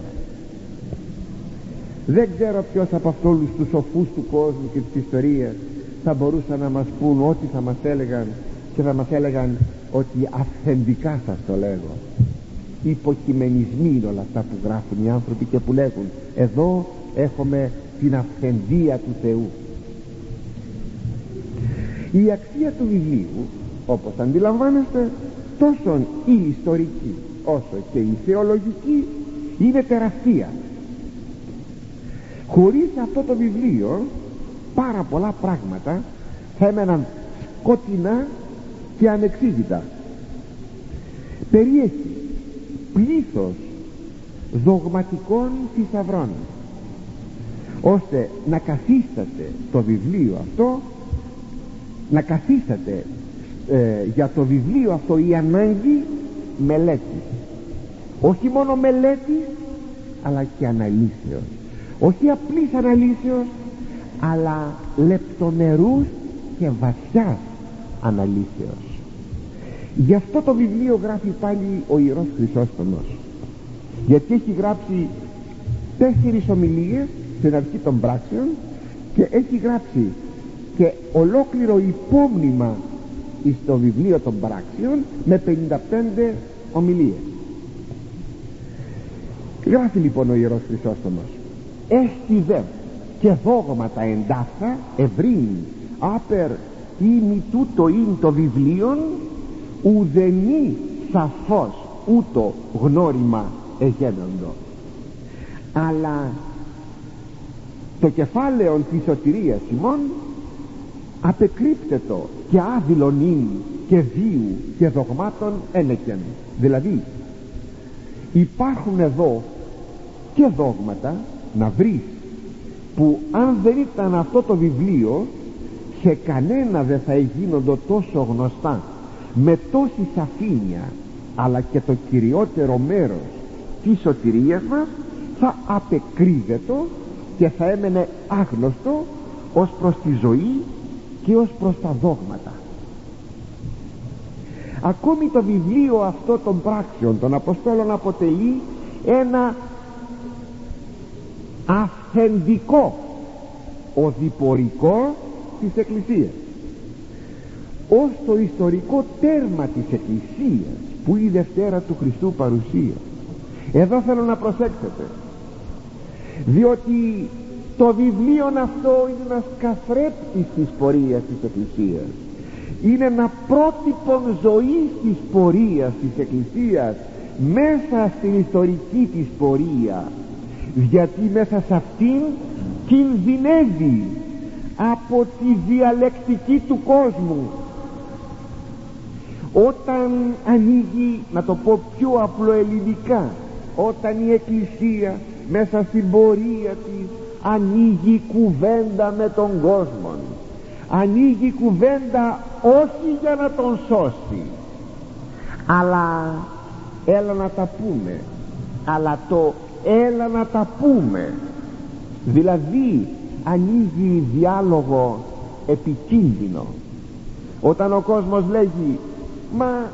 Δεν ξέρω ποιος από αυτούς τους σοφούς του κόσμου και της ιστορίας θα μπορούσαν να μας πούν ό,τι θα μας έλεγαν, και θα μας έλεγαν ότι αυθεντικά σας το λέγω. Υποκειμενισμοί είναι όλα αυτά που γράφουν οι άνθρωποι και που λέγουν εδώ έχουμε την αυθεντία του Θεού. Η αξία του βιβλίου, όπως αντιλαμβάνεστε, τόσο η ιστορική όσο και η θεολογική, είναι τεραστία. Χωρίς αυτό το βιβλίο πάρα πολλά πράγματα θα έμεναν σκοτεινά και ανεξήγητα. Περιέχει πλήθος δογματικών θησαυρών, ώστε να καθίσταται το βιβλίο αυτό, να καθίσταται για το βιβλίο αυτό η ανάγκη μελέτη. Όχι μόνο μελέτη, αλλά και αναλύσεως. Όχι απλής αναλύσεως, αλλά λεπτομερούς και βαθιάς αναλύσεως. Γι' αυτό το βιβλίο γράφει πάλι ο Ιερός Χρυσόστομος, γιατί έχει γράψει 4 ομιλίες στην αρχή των πράξεων και έχει γράψει και ολόκληρο υπόμνημα στο βιβλίο των πράξεων με 55 ομιλίες. Γράφει λοιπόν ο Ιερός Χρυσόστομος: «Έχει δε και δόγματα εντάφθα ευρύν άπερ ήμι τούτο ειν το βιβλίον ουδενή σαφώς ούτω γνώριμα εγένοντο». Αλλά το κεφάλαιο της σωτηρίας ημών απεκρύπτετο και άδειλον ειν και βίου και δογμάτων ένεκεν. Δηλαδή υπάρχουν εδώ και δόγματα να βρεις που αν δεν ήταν αυτό το βιβλίο σε κανένα δεν θα γίνονται τόσο γνωστά με τόση σαφήνεια, αλλά και το κυριότερο μέρος της σωτηρίας μας θα απεκρύβεται και θα έμενε άγνωστο ως προς τη ζωή και ως προς τα δόγματα. Ακόμη το βιβλίο αυτό των πράξεων των Αποστόλων αποτελεί ένα αυθεντικό οδηπορικό της Εκκλησίας, ως το ιστορικό τέρμα της Εκκλησίας που είναι η Δευτέρα του Χριστού παρουσία. Εδώ θέλω να προσέξετε, διότι το βιβλίο αυτό είναι ένας καθρέπτης της πορείας της Εκκλησίας, είναι ένα πρότυπο ζωής της πορείας της Εκκλησίας μέσα στην ιστορική της πορεία, γιατί μέσα σε αυτήν κινδυνεύει από τη διαλεκτική του κόσμου. Όταν ανοίγει, να το πω πιο απλοελληνικά, όταν η Εκκλησία μέσα στην πορεία της ανοίγει κουβέντα με τον κόσμο, ανοίγει κουβέντα όχι για να τον σώσει, αλλά έλα να τα πούμε, αλλά το έλα να τα πούμε, δηλαδή ανοίγει διάλογο επικίνδυνο. Όταν ο κόσμος λέγει μα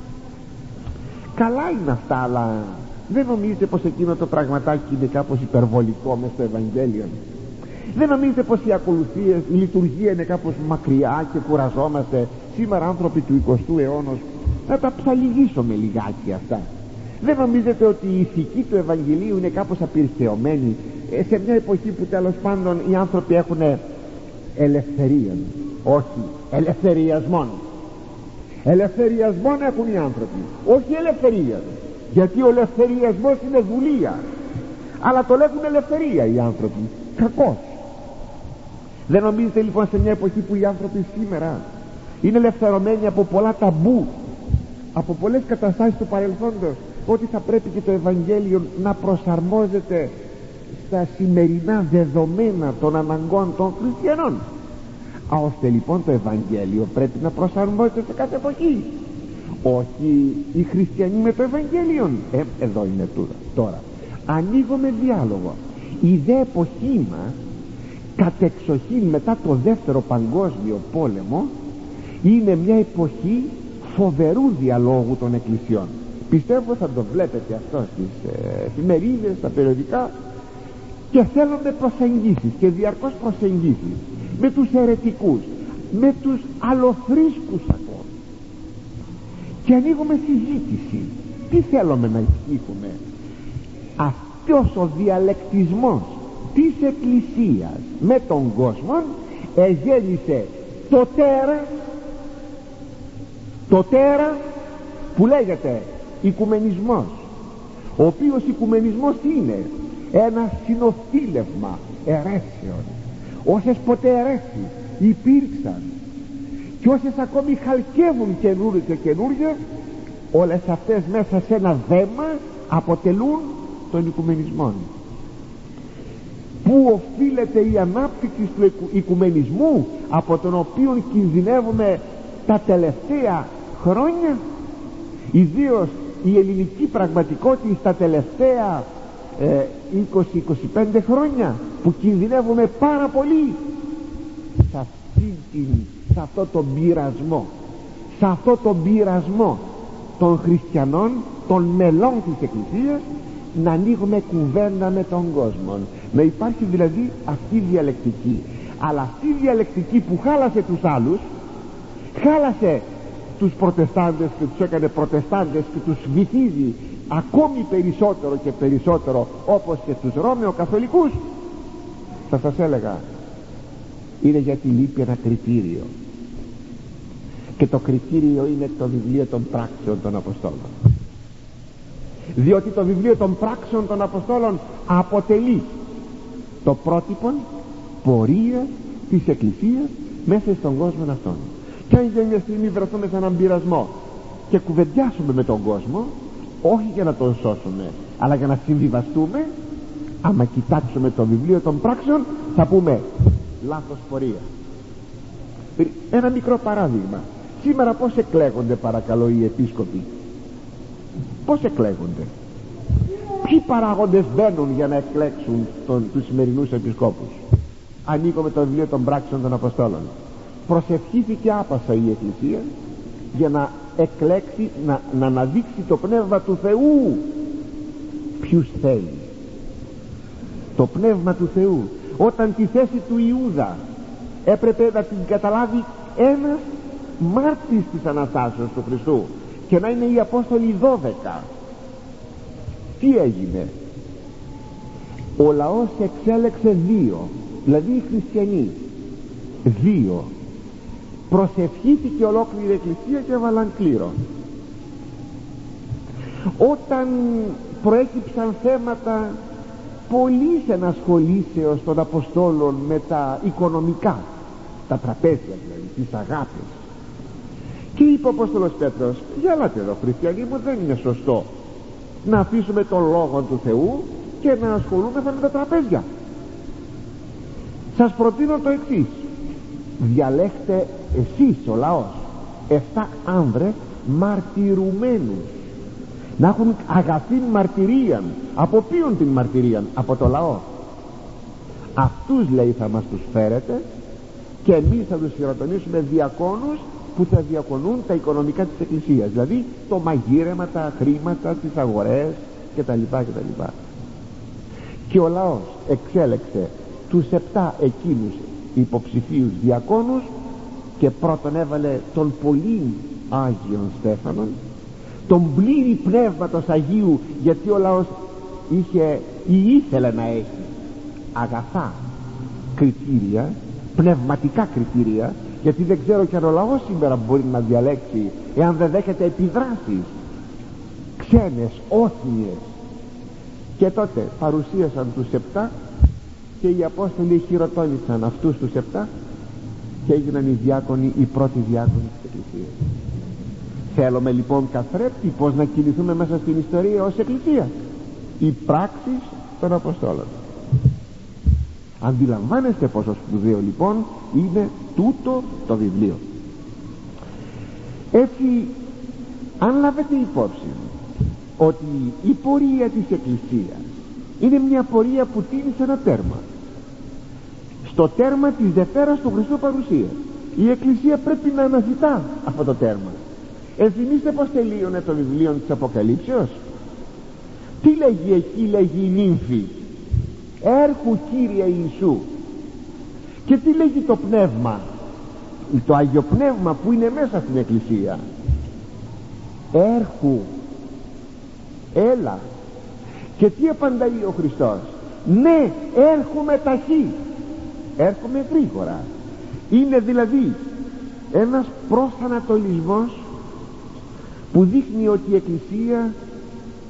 καλά είναι αυτά, αλλά δεν νομίζετε πως εκείνο το πραγματάκι είναι κάπως υπερβολικό μες στο Ευαγγέλιο? Δεν νομίζετε πως οι ακολουθίες, η λειτουργία είναι κάπως μακριά και κουραζόμαστε σήμερα άνθρωποι του 20ου αιώνα να τα ψαλιγίσουμε λιγάκι αυτά? Δεν νομίζετε ότι η ηθική του Ευαγγελίου είναι κάπως απειρχαιωμένη σε μια εποχή που τέλος πάντων οι άνθρωποι έχουν ελευθερία? Όχι, ελευθεριασμόν. Ελευθεριασμόν έχουν οι άνθρωποι, όχι ελευθερία, γιατί ο ελευθεριασμός είναι δουλεία, αλλά το λέγουν ελευθερία οι άνθρωποι, κακώς. Δεν νομίζετε λοιπόν σε μια εποχή που οι άνθρωποι σήμερα είναι ελευθερωμένοι από πολλά ταμπού, από πολλές καταστάσεις του παρελθόντος, ότι θα πρέπει και το Ευαγγέλιο να προσαρμόζεται στα σημερινά δεδομένα των αναγκών των χριστιανών? Ώστε λοιπόν το Ευαγγέλιο πρέπει να προσαρμόζεται σε κάθε εποχή, όχι οι χριστιανοί με το Ευαγγέλιο. Εδώ είναι τώρα ανοίγουμε διάλογο. Η δε εποχή μας κατεξοχήν μετά το δεύτερο παγκόσμιο πόλεμο είναι μια εποχή φοβερού διαλόγου των εκκλησιών. Πιστεύω θα το βλέπετε αυτό στις εφημερίδες, στα περιοδικά, και θέλονται προσεγγίσεις και διαρκώς προσεγγίσεις με τους αιρετικούς, με τους αλλοθρήσκους ακόμα, και ανοίγουμε συζήτηση. Τι θέλουμε να ισχύουμε? Αυτός ο διαλεκτισμός της Εκκλησίας με τον κόσμο εγέννησε το τέρα που λέγεται οικουμενισμός, ο οποίος οικουμενισμός είναι ένα συνοθήλευμα αιρέσεων. Όσες ποτέ αιρέσεις υπήρξαν και όσες ακόμη χαλκεύουν καινούργια και καινούργια, όλες αυτές μέσα σε ένα δέμα αποτελούν τον οικουμενισμό. Πού οφείλεται η ανάπτυξη του οικουμενισμού, από τον οποίο κινδυνεύουμε τα τελευταία χρόνια, ιδίως η ελληνική πραγματικότητα στα τελευταία 20-25 χρόνια, που κινδυνεύουμε πάρα πολύ σε αυτό τον πειρασμό, σε αυτό τον πειρασμό των χριστιανών, των μελών της Εκκλησίας, να ανοίγουμε κουβέντα με τον κόσμο, να υπάρχει δηλαδή αυτή η διαλεκτική. Αλλά αυτή η διαλεκτική που χάλασε τους άλλους, χάλασε τους προτεστάντες και τους έκανε προτεστάντες και τους βυθίζει ακόμη περισσότερο και περισσότερο, όπως και τους Ρώμαιο-καθολικούς, θα σας έλεγα, είναι γιατί λείπει ένα κριτήριο, και το κριτήριο είναι το βιβλίο των πράξεων των Αποστόλων. Διότι το βιβλίο των πράξεων των Αποστόλων αποτελεί το πρότυπο πορεία της Εκκλησίας μέσα στον κόσμο αυτόν. Και αν για μια στιγμή βρεθούμε σε έναν πειρασμό και κουβεντιάσουμε με τον κόσμο, όχι για να τον σώσουμε, αλλά για να συμβιβαστούμε, άμα κοιτάξουμε το βιβλίο των πράξεων, θα πούμε λάθος πορεία. Ένα μικρό παράδειγμα. Σήμερα πώς εκλέγονται, παρακαλώ, οι επίσκοποι? Πώς εκλέγονται? Ποιοι παράγοντες μπαίνουν για να εκλέξουν τους σημερινούς επισκόπους? Ανοίγουμε το βιβλίο των πράξεων των Αποστόλων. Προσευχήθηκε άπασα η Εκκλησία για να εκλέξει, να αναδείξει το Πνεύμα του Θεού. Ποιους θέλει? Το Πνεύμα του Θεού. Όταν τη θέση του Ιούδα έπρεπε να την καταλάβει ένας μάρτης της Αναστάσεως του Χριστού, και να είναι οι Απόστολοι 12, τι έγινε? Ο λαός εξέλεξε 2, δηλαδή οι χριστιανοί 2. Προσευχήθηκε ολόκληρη η Εκκλησία και έβαλαν κλήρο. Όταν προέκυψαν θέματα πολλής ενασχολήσεως των Αποστόλων με τα οικονομικά, τα τραπέζια δηλαδή, τις αγάπες, και είπε ο Απόστολος Πέτρος, γελάτε εδώ χριστιανοί μου, δεν είναι σωστό να αφήσουμε τον Λόγο του Θεού και να ασχολούμεθα με τα τραπέζια. Σας προτείνω το εξής: διαλέχτε εσείς ο λαός 7 άνδρες μαρτυρουμένους, να έχουν αγαθήν μαρτυρίαν. Από ποιον την μαρτυρίαν? Από το λαό. Αυτούς, λέει, θα μας τους φέρετε και εμείς θα τους χειροτονήσουμε διακόνους που θα διακονούν τα οικονομικά της Εκκλησίας, δηλαδή το μαγείρεμα, τα χρήματα, τις αγορές κτλ. Και ο λαός εξέλεξε τους 7 εκείνους υποψηφίους διακόνους, και πρώτον έβαλε τον πολύ Άγιον Στέφανον, τον πλήρη Πνεύματος Αγίου, γιατί ο λαός είχε ή ήθελε να έχει αγαθά κριτήρια, πνευματικά κριτήρια, γιατί δεν ξέρω και αν ο λαός σήμερα μπορεί να διαλέξει, εάν δεν δέχεται επιδράσεις ξένες, όθνιες. Και τότε παρουσίασαν τους 7 και οι Απόστολοι χειροτώνησαν αυτούς τους 7 και έγιναν οι διάκονοι, οι πρώτοι διάκονοι της Εκκλησίας. Θέλουμε λοιπόν καθρέπτη πως να κινηθούμε μέσα στην ιστορία ως Εκκλησία? Οι πράξεις των Αποστόλων. Αντιλαμβάνεστε πόσο σπουδαίο λοιπόν είναι τούτο το βιβλίο. Έτσι, αν λάβετε υπόψη ότι η πορεία της Εκκλησίας είναι μια πορεία που τίνει σε ένα τέρμα, στο τέρμα της Δευτέρας του Χριστού παρουσίας, η Εκκλησία πρέπει να αναζητά αυτό το τέρμα. Ενθυμίστε πως τελείωνε το βιβλίο της Αποκαλύψεως? Τι λέγει εκεί? Λέγει η νύμφη, έρχου Κύριε Ιησού. Και τι λέγει το Πνεύμα, το Άγιο Πνεύμα που είναι μέσα στην Εκκλησία? Έρχου, έλα. Και τι απαντάει ο Χριστός? Ναι, έρχομαι ταχύ, έρχομαι γρήγορα. Είναι δηλαδή ένας προσανατολισμός που δείχνει ότι η Εκκλησία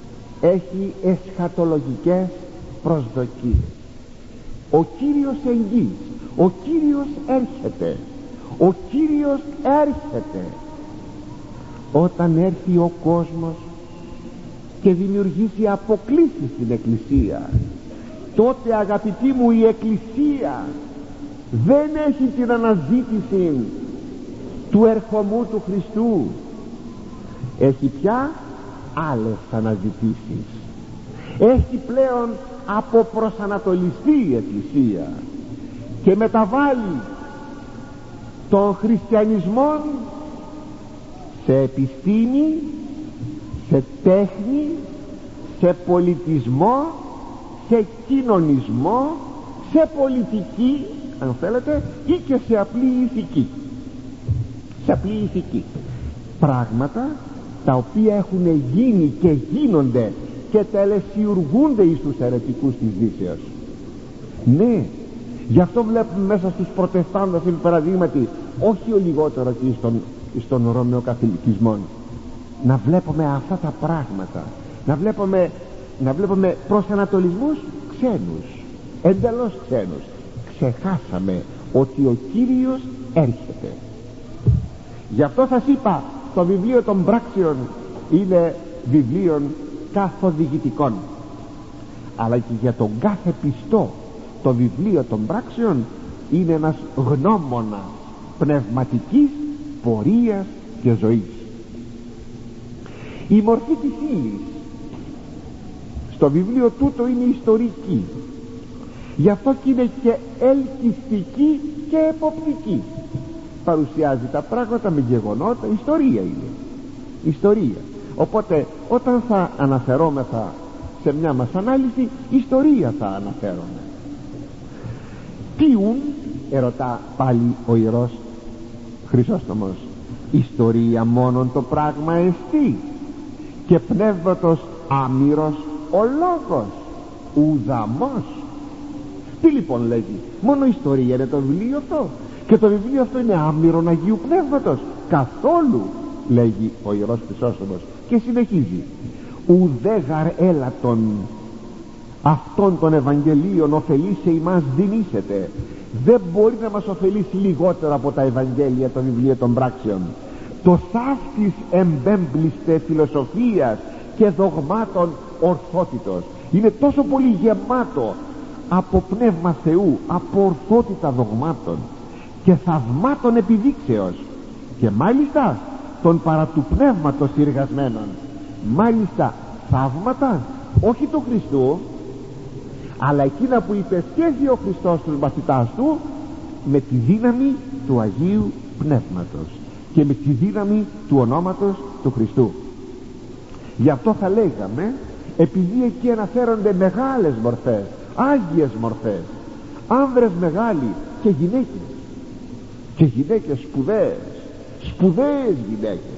έχει εσχατολογικές προσδοκίες. Ο Κύριος εγγύς, ο Κύριος έρχεται, ο Κύριος έρχεται. Όταν έρθει ο κόσμος και δημιουργήσει αποκλίσεις στην Εκκλησία, τότε, αγαπητοί μου, η Εκκλησία δεν έχει την αναζήτηση του ερχομού του Χριστού. Έχει πια άλλες αναζητήσεις. Έχει πλέον αποπροσανατολιστεί η Εκκλησία και μεταβάλλει τον χριστιανισμό σε επιστήμη, σε τέχνη, σε πολιτισμό, σε κοινωνισμό, σε πολιτική, αν θέλετε, ή και σε απλή ηθική. Σε απλή ηθική. Πράγματα τα οποία έχουν γίνει και γίνονται και τελεσιουργούνται εις τους αιρετικούς της Δύσεως. Ναι, γι' αυτό βλέπουμε μέσα στους προτεστάντες, παραδείγματι, όχι ο λιγότερο και στον Ρωμαιοκαθολικισμό, να βλέπουμε αυτά τα πράγματα, να βλέπουμε προσανατολισμούς ξένους, εντελώς ξένους. Ξεχάσαμε ότι ο Κύριος έρχεται. Γι' αυτό σας είπα, το βιβλίο των πράξεων είναι βιβλίων καθοδηγητικών, αλλά και για τον κάθε πιστό το βιβλίο των πράξεων είναι ένας γνώμονας πνευματικής πορείας και ζωής. Η μορφή της ύλης στο βιβλίο τούτο είναι ιστορική, γι' αυτό και είναι και ελκυστική και εποπτική. Παρουσιάζει τα πράγματα με γεγονότα, ιστορία είναι, ιστορία. Οπότε όταν θα αναφερόμεθα σε μια μας ανάλυση, ιστορία θα αναφέρομαι. Τι ουν, ερωτά πάλι ο Ιερός Χρυσόστομος, ιστορία μόνον το πράγμα εστί, και πνεύματος άμυρος ο λόγος, ουδαμός. Τι λοιπόν λέγει? Μόνο ιστορία είναι το βιβλίο αυτό, και το βιβλίο αυτό είναι άμυρον Αγίου Πνεύματος? Καθόλου, λέγει ο Ιερός Χρυσόστομος, και συνεχίζει, ουδέ γαρ έλατον αυτών των Ευαγγελίων ωφελεί σε ημάς δυνήσετε. Δεν μπορεί να μας ωφελήσει λιγότερο από τα Ευαγγέλια, το βιβλίο των πράξεων. Το θαύτης εμπέμπληστε φιλοσοφίας και δογμάτων ορθότητος. Είναι τόσο πολύ γεμάτο από πνεύμα Θεού, από ορθότητα δογμάτων και θαυμάτων επιδείξεως, και μάλιστα των παρά του πνεύματος εργασμένων. Μάλιστα θαύματα όχι του Χριστού, αλλά εκείνα που υπεσχέθη ο Χριστός στους μαθητάς του με τη δύναμη του Αγίου Πνεύματος και με τη δύναμη του ονόματος του Χριστού. Γι' αυτό θα λέγαμε, επειδή εκεί αναφέρονται μεγάλες μορφές, άγιες μορφές, άνδρες μεγάλοι και γυναίκες σπουδαίες γυναίκες,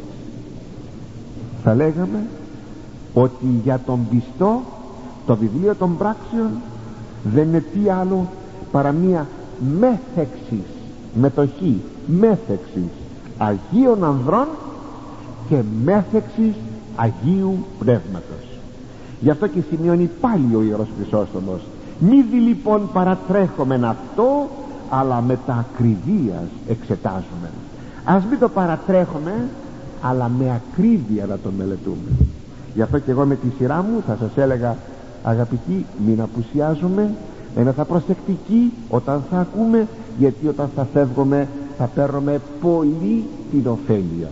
θα λέγαμε ότι για τον πιστό το βιβλίο των πράξεων δεν είναι τι άλλο παρά μία μέθεξης, μετοχή, μέθεξης Αγίων Ανδρών και μέθεξης Αγίου Πνεύματος. Γι' αυτό και σημειώνει πάλι ο Ιερός Χρυσόστομος, μη λοιπόν παρατρέχομεν αυτό, αλλά με τα ακριβίας εξετάζουμε. Ας μην το παρατρέχουμε, αλλά με ακρίβεια να το μελετούμε. Γι' αυτό και εγώ με τη σειρά μου θα σας έλεγα, αγαπητοί, μην απουσιάζουμε, να είμαστε προσεκτικοί όταν θα ακούμε, γιατί όταν θα φεύγουμε θα παίρνουμε πολύ την ωφέλεια.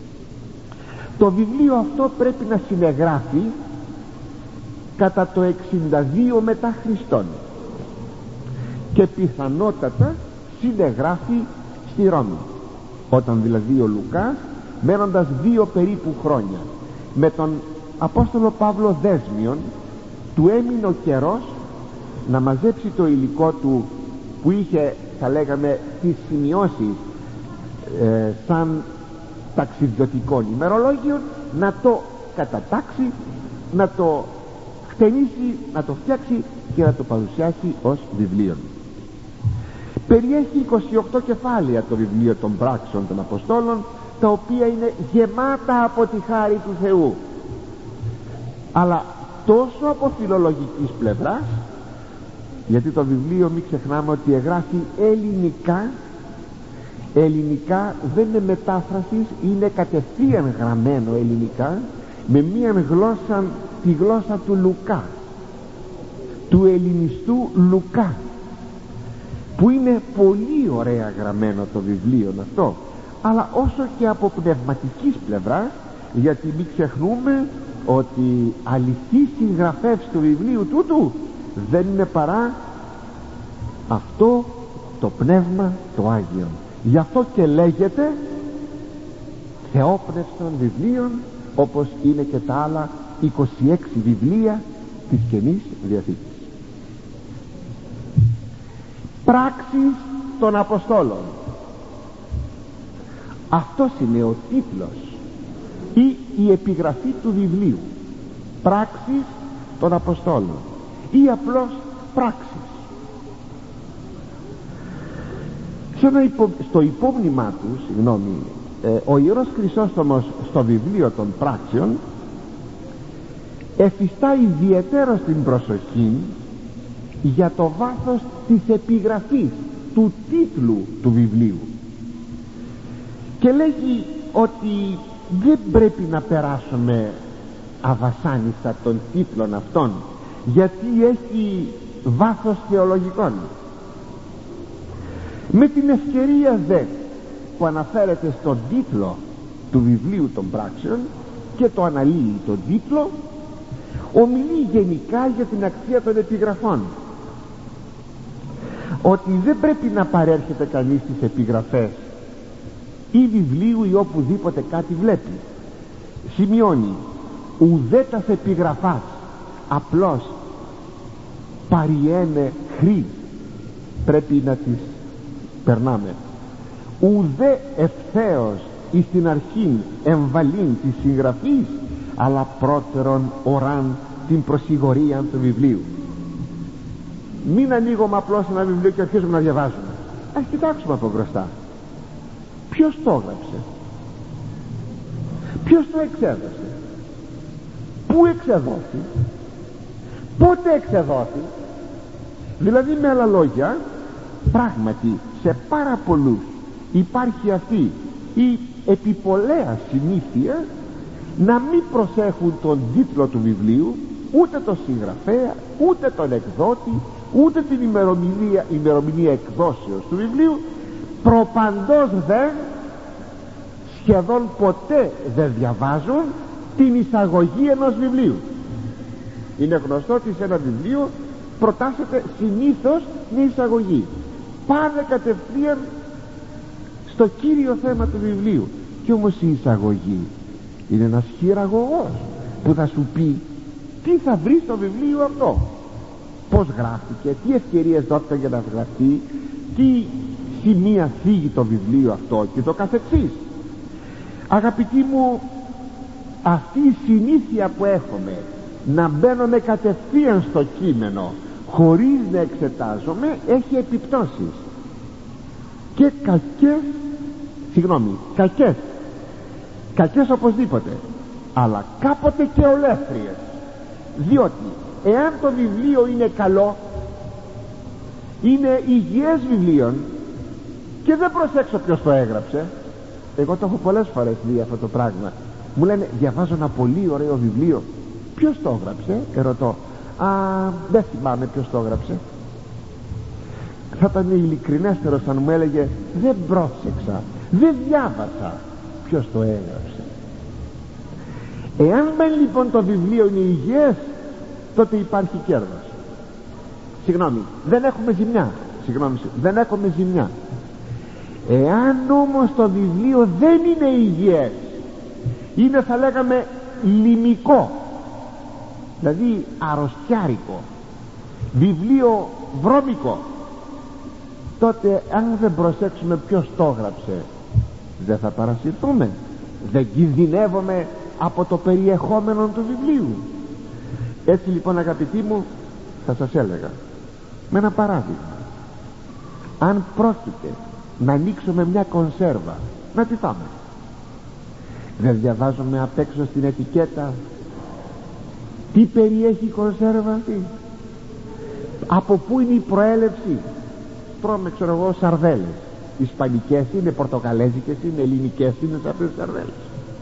Το βιβλίο αυτό πρέπει να συνεγράφει κατά το 62 μετά Χριστόν, και πιθανότατα συνεγράφει στη Ρώμη, όταν δηλαδή ο Λουκάς, μένοντας 2 περίπου χρόνια με τον Απόστολο Παύλο Δέσμιον, του έμεινε ο καιρός να μαζέψει το υλικό του που είχε, θα λέγαμε, τις σημειώσεις σαν ταξιδιωτικών ημερολόγιων, να το κατατάξει, να το χτενίσει, να το φτιάξει και να το παρουσιάσει ως βιβλίο. Περιέχει 28 κεφάλαια το βιβλίο των πράξεων των Αποστόλων, τα οποία είναι γεμάτα από τη χάρη του Θεού. Αλλά τόσο από φιλολογικής πλευράς, γιατί το βιβλίο μην ξεχνάμε ότι εγγράφει ελληνικά, δεν είναι μετάφραση, είναι κατευθείαν γραμμένο ελληνικά, με μία γλώσσα, τη γλώσσα του Λουκά, του ελληνιστού Λουκά, που είναι πολύ ωραία γραμμένο το βιβλίο αυτό, αλλά όσο και από πνευματικής πλευράς, γιατί μην ξεχνούμε ότι αληθής συγγραφεύς του βιβλίου τούτου δεν είναι παρά αυτό το πνεύμα το Άγιον. Γι' αυτό και λέγεται θεόπνευστον βιβλίων, όπως είναι και τα άλλα 26 βιβλία της Καινής Διαθήκης. Πράξεις των Αποστόλων, αυτός είναι ο τίτλος ή η επιγραφή του βιβλίου. Πράξεις των Αποστόλων ή απλώς πράξεις. Στο υπόμνημά του, ο Ιερός Χρυσόστομος στο βιβλίο των πράξεων εφιστά ιδιαίτερα την προσοχή για το βάθος της επιγραφής του τίτλου του βιβλίου, και λέγει ότι δεν πρέπει να περάσουμε αβασάνιστα των τίτλων αυτών, γιατί έχει βάθος θεολογικών. Με την ευκαιρία δε που αναφέρεται στον τίτλο του βιβλίου των πράξεων και το αναλύει τον τίτλο, ομιλεί γενικά για την αξία των επιγραφών, ότι δεν πρέπει να παρέρχεται κανείς στις επιγραφές ή βιβλίου ή οπουδήποτε κάτι βλέπει. Σημειώνει ουδέτας επιγραφάς απλώς παριένε χρή, πρέπει να τις περνάμε. Ουδέ ευθέως εις την αρχήν εμβαλήν της συγγραφής, αλλά πρώτερον οράν την προσιγωρία του βιβλίου. Μην ανοίγουμε απλώς ένα βιβλίο και αρχίζουμε να διαβάζουμε. Ας κοιτάξουμε από μπροστά. Ποιος το έγραψε, ποιος το εξέδωσε, πού εξεδόθη, πότε εξεδόθη. Δηλαδή, με άλλα λόγια, πράγματι σε πάρα πολλούς υπάρχει αυτή η επιπολαία συνήθεια να μην προσέχουν τον τίτλο του βιβλίου, ούτε τον συγγραφέα, ούτε τον εκδότη, ούτε την ημερομηνία εκδόσεως του βιβλίου. Προπαντός δε σχεδόν ποτέ δεν διαβάζουν την εισαγωγή ενός βιβλίου. Είναι γνωστό ότι σε ένα βιβλίο προτάσσεται συνήθως μια εισαγωγή. Πάνε κατευθείαν στο κύριο θέμα του βιβλίου. Και όμως η εισαγωγή είναι ένας χειραγωγός που θα σου πει τι θα βρει στο βιβλίο αυτό, πως γράφτηκε, τι ευκαιρίες δόθηκαν για να γραφτεί, τι σημεία θίγει το βιβλίο αυτό και το καθεξής. Αγαπητοί μου, αυτή η συνήθεια που έχουμε να μπαίνουμε κατευθείαν στο κείμενο χωρίς να εξετάζουμε έχει επιπτώσεις και κακές οπωσδήποτε, αλλά κάποτε και ολέθριες. Διότι εάν το βιβλίο είναι καλό, είναι υγιές βιβλίο, και δεν προσέξω ποιος το έγραψε, εγώ το έχω πολλές φορές δει αυτό το πράγμα, μου λένε διαβάζω ένα πολύ ωραίο βιβλίο, ποιος το έγραψε, ερωτώ, δεν θυμάμαι ποιος το έγραψε. Θα ήταν ειλικρινέστερος αν μου έλεγε δεν πρόσεξα, δεν διάβασα ποιος το έγραψε. Εάν μεν λοιπόν το βιβλίο είναι υγιές, τότε υπάρχει κέρδος. Δεν έχουμε ζημιά. Εάν όμως το βιβλίο δεν είναι υγιές, είναι, θα λέγαμε, λιμικό, δηλαδή αρρωστιάρικο, βιβλίο βρώμικο, τότε αν δεν προσέξουμε ποιος το έγραψε, δεν θα παρασυρθούμε, δεν κινδυνεύουμε από το περιεχόμενο του βιβλίου. Έτσι λοιπόν, αγαπητοί μου, θα σας έλεγα με ένα παράδειγμα. Αν πρόκειται να ανοίξουμε μια κονσέρβα, να τη φάμε, δεν διαβάζουμε απ' έξω στην ετικέτα Τι περιέχει η κονσέρβα αυτή? Από πού είναι η προέλευση? Τρώμε, ξέρω εγώ, σαρδέλες. Ισπανικές είναι, πορτοκαλέζικες είναι, ελληνικές είναι, αυτές σαρδέλες.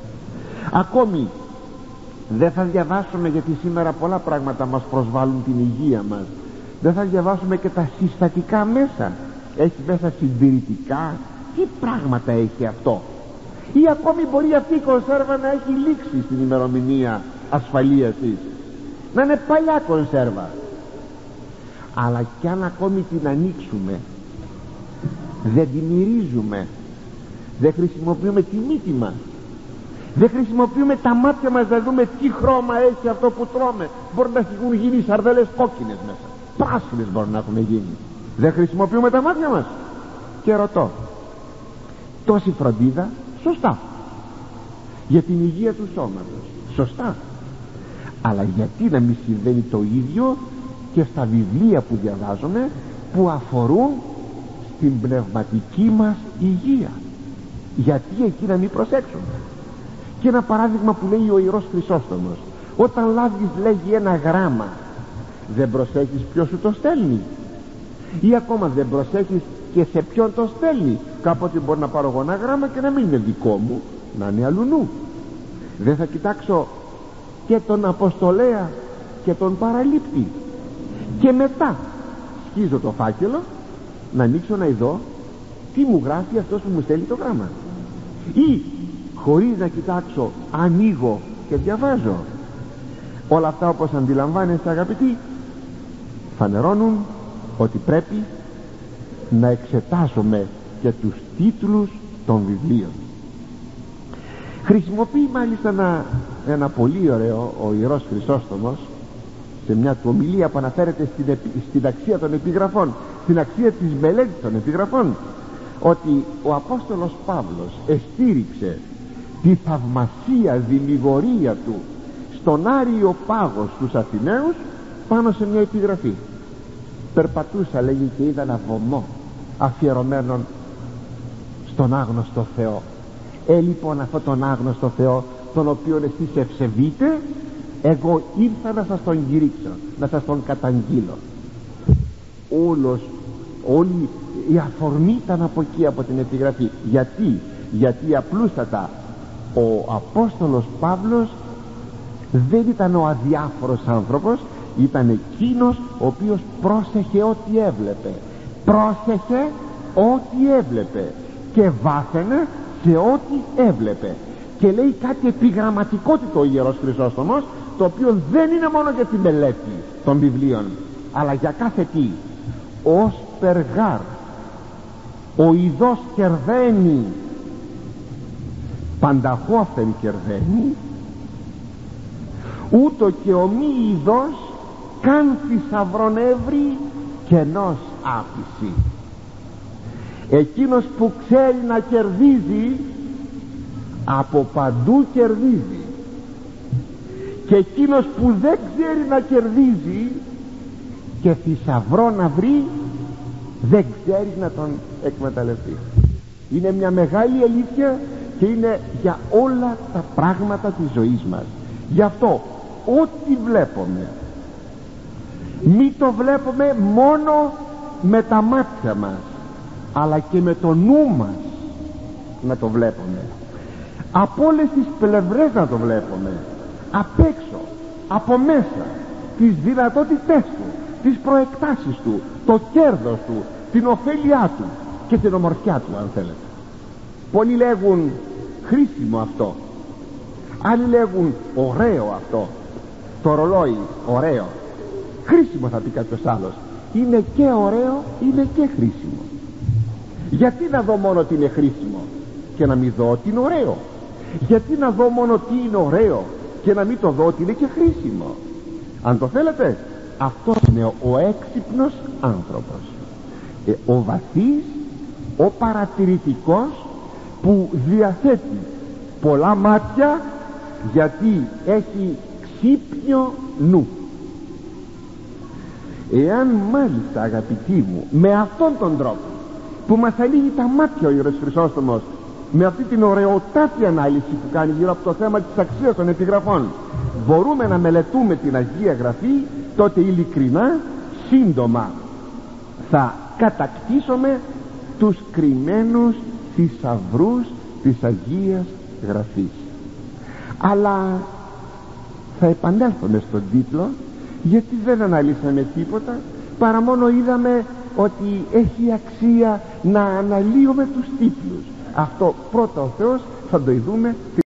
Ακόμη δεν θα διαβάσουμε, γιατί σήμερα πολλά πράγματα μας προσβάλλουν την υγεία μας, δεν θα διαβάσουμε και τα συστατικά μέσα. Έχει μέσα συντηρητικά, τι πράγματα έχει αυτό? Ή ακόμη μπορεί αυτή η κονσέρβα να έχει λήξει στην ημερομηνία ασφαλείας της, να είναι παλιά κονσέρβα. Αλλά κι αν ακόμη την ανοίξουμε, δεν την μυρίζουμε, δεν χρησιμοποιούμε τη μύτη μας, δεν χρησιμοποιούμε τα μάτια μας να δούμε τι χρώμα έχει αυτό που τρώμε. Μπορεί να έχουν γίνει σαρδέλες κόκκινες μέσα, πράσινες μπορεί να έχουν γίνει. Δεν χρησιμοποιούμε τα μάτια μας. Και ρωτώ, τόση φροντίδα, σωστά, για την υγεία του σώματος, σωστά, αλλά γιατί να μην συμβαίνει το ίδιο και στα βιβλία που διαβάζουμε, που αφορούν στην πνευματική μας υγεία? Γιατί εκεί να μην προσέξουμε? Και ένα παράδειγμα που λέει ο Ιερός Χρυσόστομος: όταν λάβεις, λέγει, ένα γράμμα, δεν προσέχεις ποιος σου το στέλνει? Ή ακόμα δεν προσέχεις και σε ποιον το στέλνει? Κάποτε μπορεί να πάρω εγώ ένα γράμμα και να μην είναι δικό μου, να είναι αλλουνού. Δεν θα κοιτάξω και τον αποστολέα και τον παραλήπτη? Και μετά σκίζω το φάκελο να ανοίξω να δω τι μου γράφει αυτός που μου στέλνει το γράμμα. Ή χωρίς να κοιτάξω ανοίγω και διαβάζω? Όλα αυτά, όπως αντιλαμβάνεστε αγαπητοί, φανερώνουν ότι πρέπει να εξετάσουμε και τους τίτλους των βιβλίων. Χρησιμοποιεί μάλιστα ένα πολύ ωραίο ο Ιερός Χρυσόστομος σε μια του ομιλία που αναφέρεται στην αξία των επιγραφών, στην αξία της μελέτης των επιγραφών, ότι ο Απόστολος Παύλος εστήριξε τη θαυμασία δημιουργία του στον Άριο Πάγο στους Αθηναίους πάνω σε μια επιγραφή. Περπατούσα, λέγει, και είδα ένα βωμό αφιερωμένον στον άγνωστο Θεό. Λοιπόν, αυτόν τον άγνωστο Θεό, τον οποίον εσείς ευσεβείτε, εγώ ήρθα να σας τον κηρύξω, να σας τον καταγγείλω. Όλη η αφορμή ήταν από εκεί, από την επιγραφή. Γιατί απλούστατα ο Απόστολος Παύλος δεν ήταν ο αδιάφορος άνθρωπος, ήταν εκείνος ο οποίος πρόσεχε ό,τι έβλεπε, πρόσεχε ό,τι έβλεπε και βάθαινε σε ό,τι έβλεπε. Και λέει κάτι επιγραμματικότητο ο Ιερός Χρυσόστομος, το οποίο δεν είναι μόνο για τη μελέτη των βιβλίων, αλλά για κάθε τι. Ως περγάρ ο ειδός κερδαίνει, πανταχώθεν κερδαίνει, ούτω και ο μη ειδός καν θησαυρον έβρι κενός άπηση. Εκείνος που ξέρει να κερδίζει, από παντού κερδίζει, και εκείνος που δεν ξέρει να κερδίζει και θησαυρό να βρει, δεν ξέρει να τον εκμεταλλευτεί. Είναι μια μεγάλη αλήθεια και είναι για όλα τα πράγματα της ζωής μας. Γι' αυτό ό,τι βλέπουμε, μη το βλέπουμε μόνο με τα μάτια μας, αλλά και με το νου μας να το βλέπουμε, από όλες τις πλευρές να το βλέπουμε, απ' έξω, από μέσα, τις δυνατότητές του, τις προεκτάσεις του, το κέρδος του, την ωφέλειά του και την ομορφιά του, αν θέλετε. Πολλοί λέγουν χρήσιμο αυτό, άλλοι λέγουν ωραίο αυτό, το ρολόι ωραίο. Χρήσιμο θα πει κάποιος άλλος. Είναι και ωραίο, είναι και χρήσιμο. Γιατί να δω μόνο τι είναι χρήσιμο και να μην δω ότι είναι ωραίο? Γιατί να δω μόνο τι είναι ωραίο και να μην το δω ότι είναι και χρήσιμο? Αν το θέλετε, αυτό είναι ο έξυπνος άνθρωπος, ο βαθύς, ο παρατηρητικός, που διαθέτει πολλά μάτια, γιατί έχει ξύπνιο νου. Εάν μάλιστα, αγαπητοί μου, με αυτόν τον τρόπο που μας ανοίγει τα μάτια ο Ιερός Χρυσόστομος, με αυτή την ωραιοτάτη ανάλυση που κάνει γύρω από το θέμα της αξίας των επιγραφών, μπορούμε να μελετούμε την Αγία Γραφή, τότε ειλικρινά, σύντομα θα κατακτήσουμε τους κρυμμένους θησαυρούς της Αγίας Γραφής. Αλλά θα επανέλθουμε στον τίτλο, γιατί δεν αναλύσαμε τίποτα, παρά μόνο είδαμε ότι έχει αξία να αναλύουμε τους τίτλους. Αυτό πρώτα ο Θεός θα το ειδούμε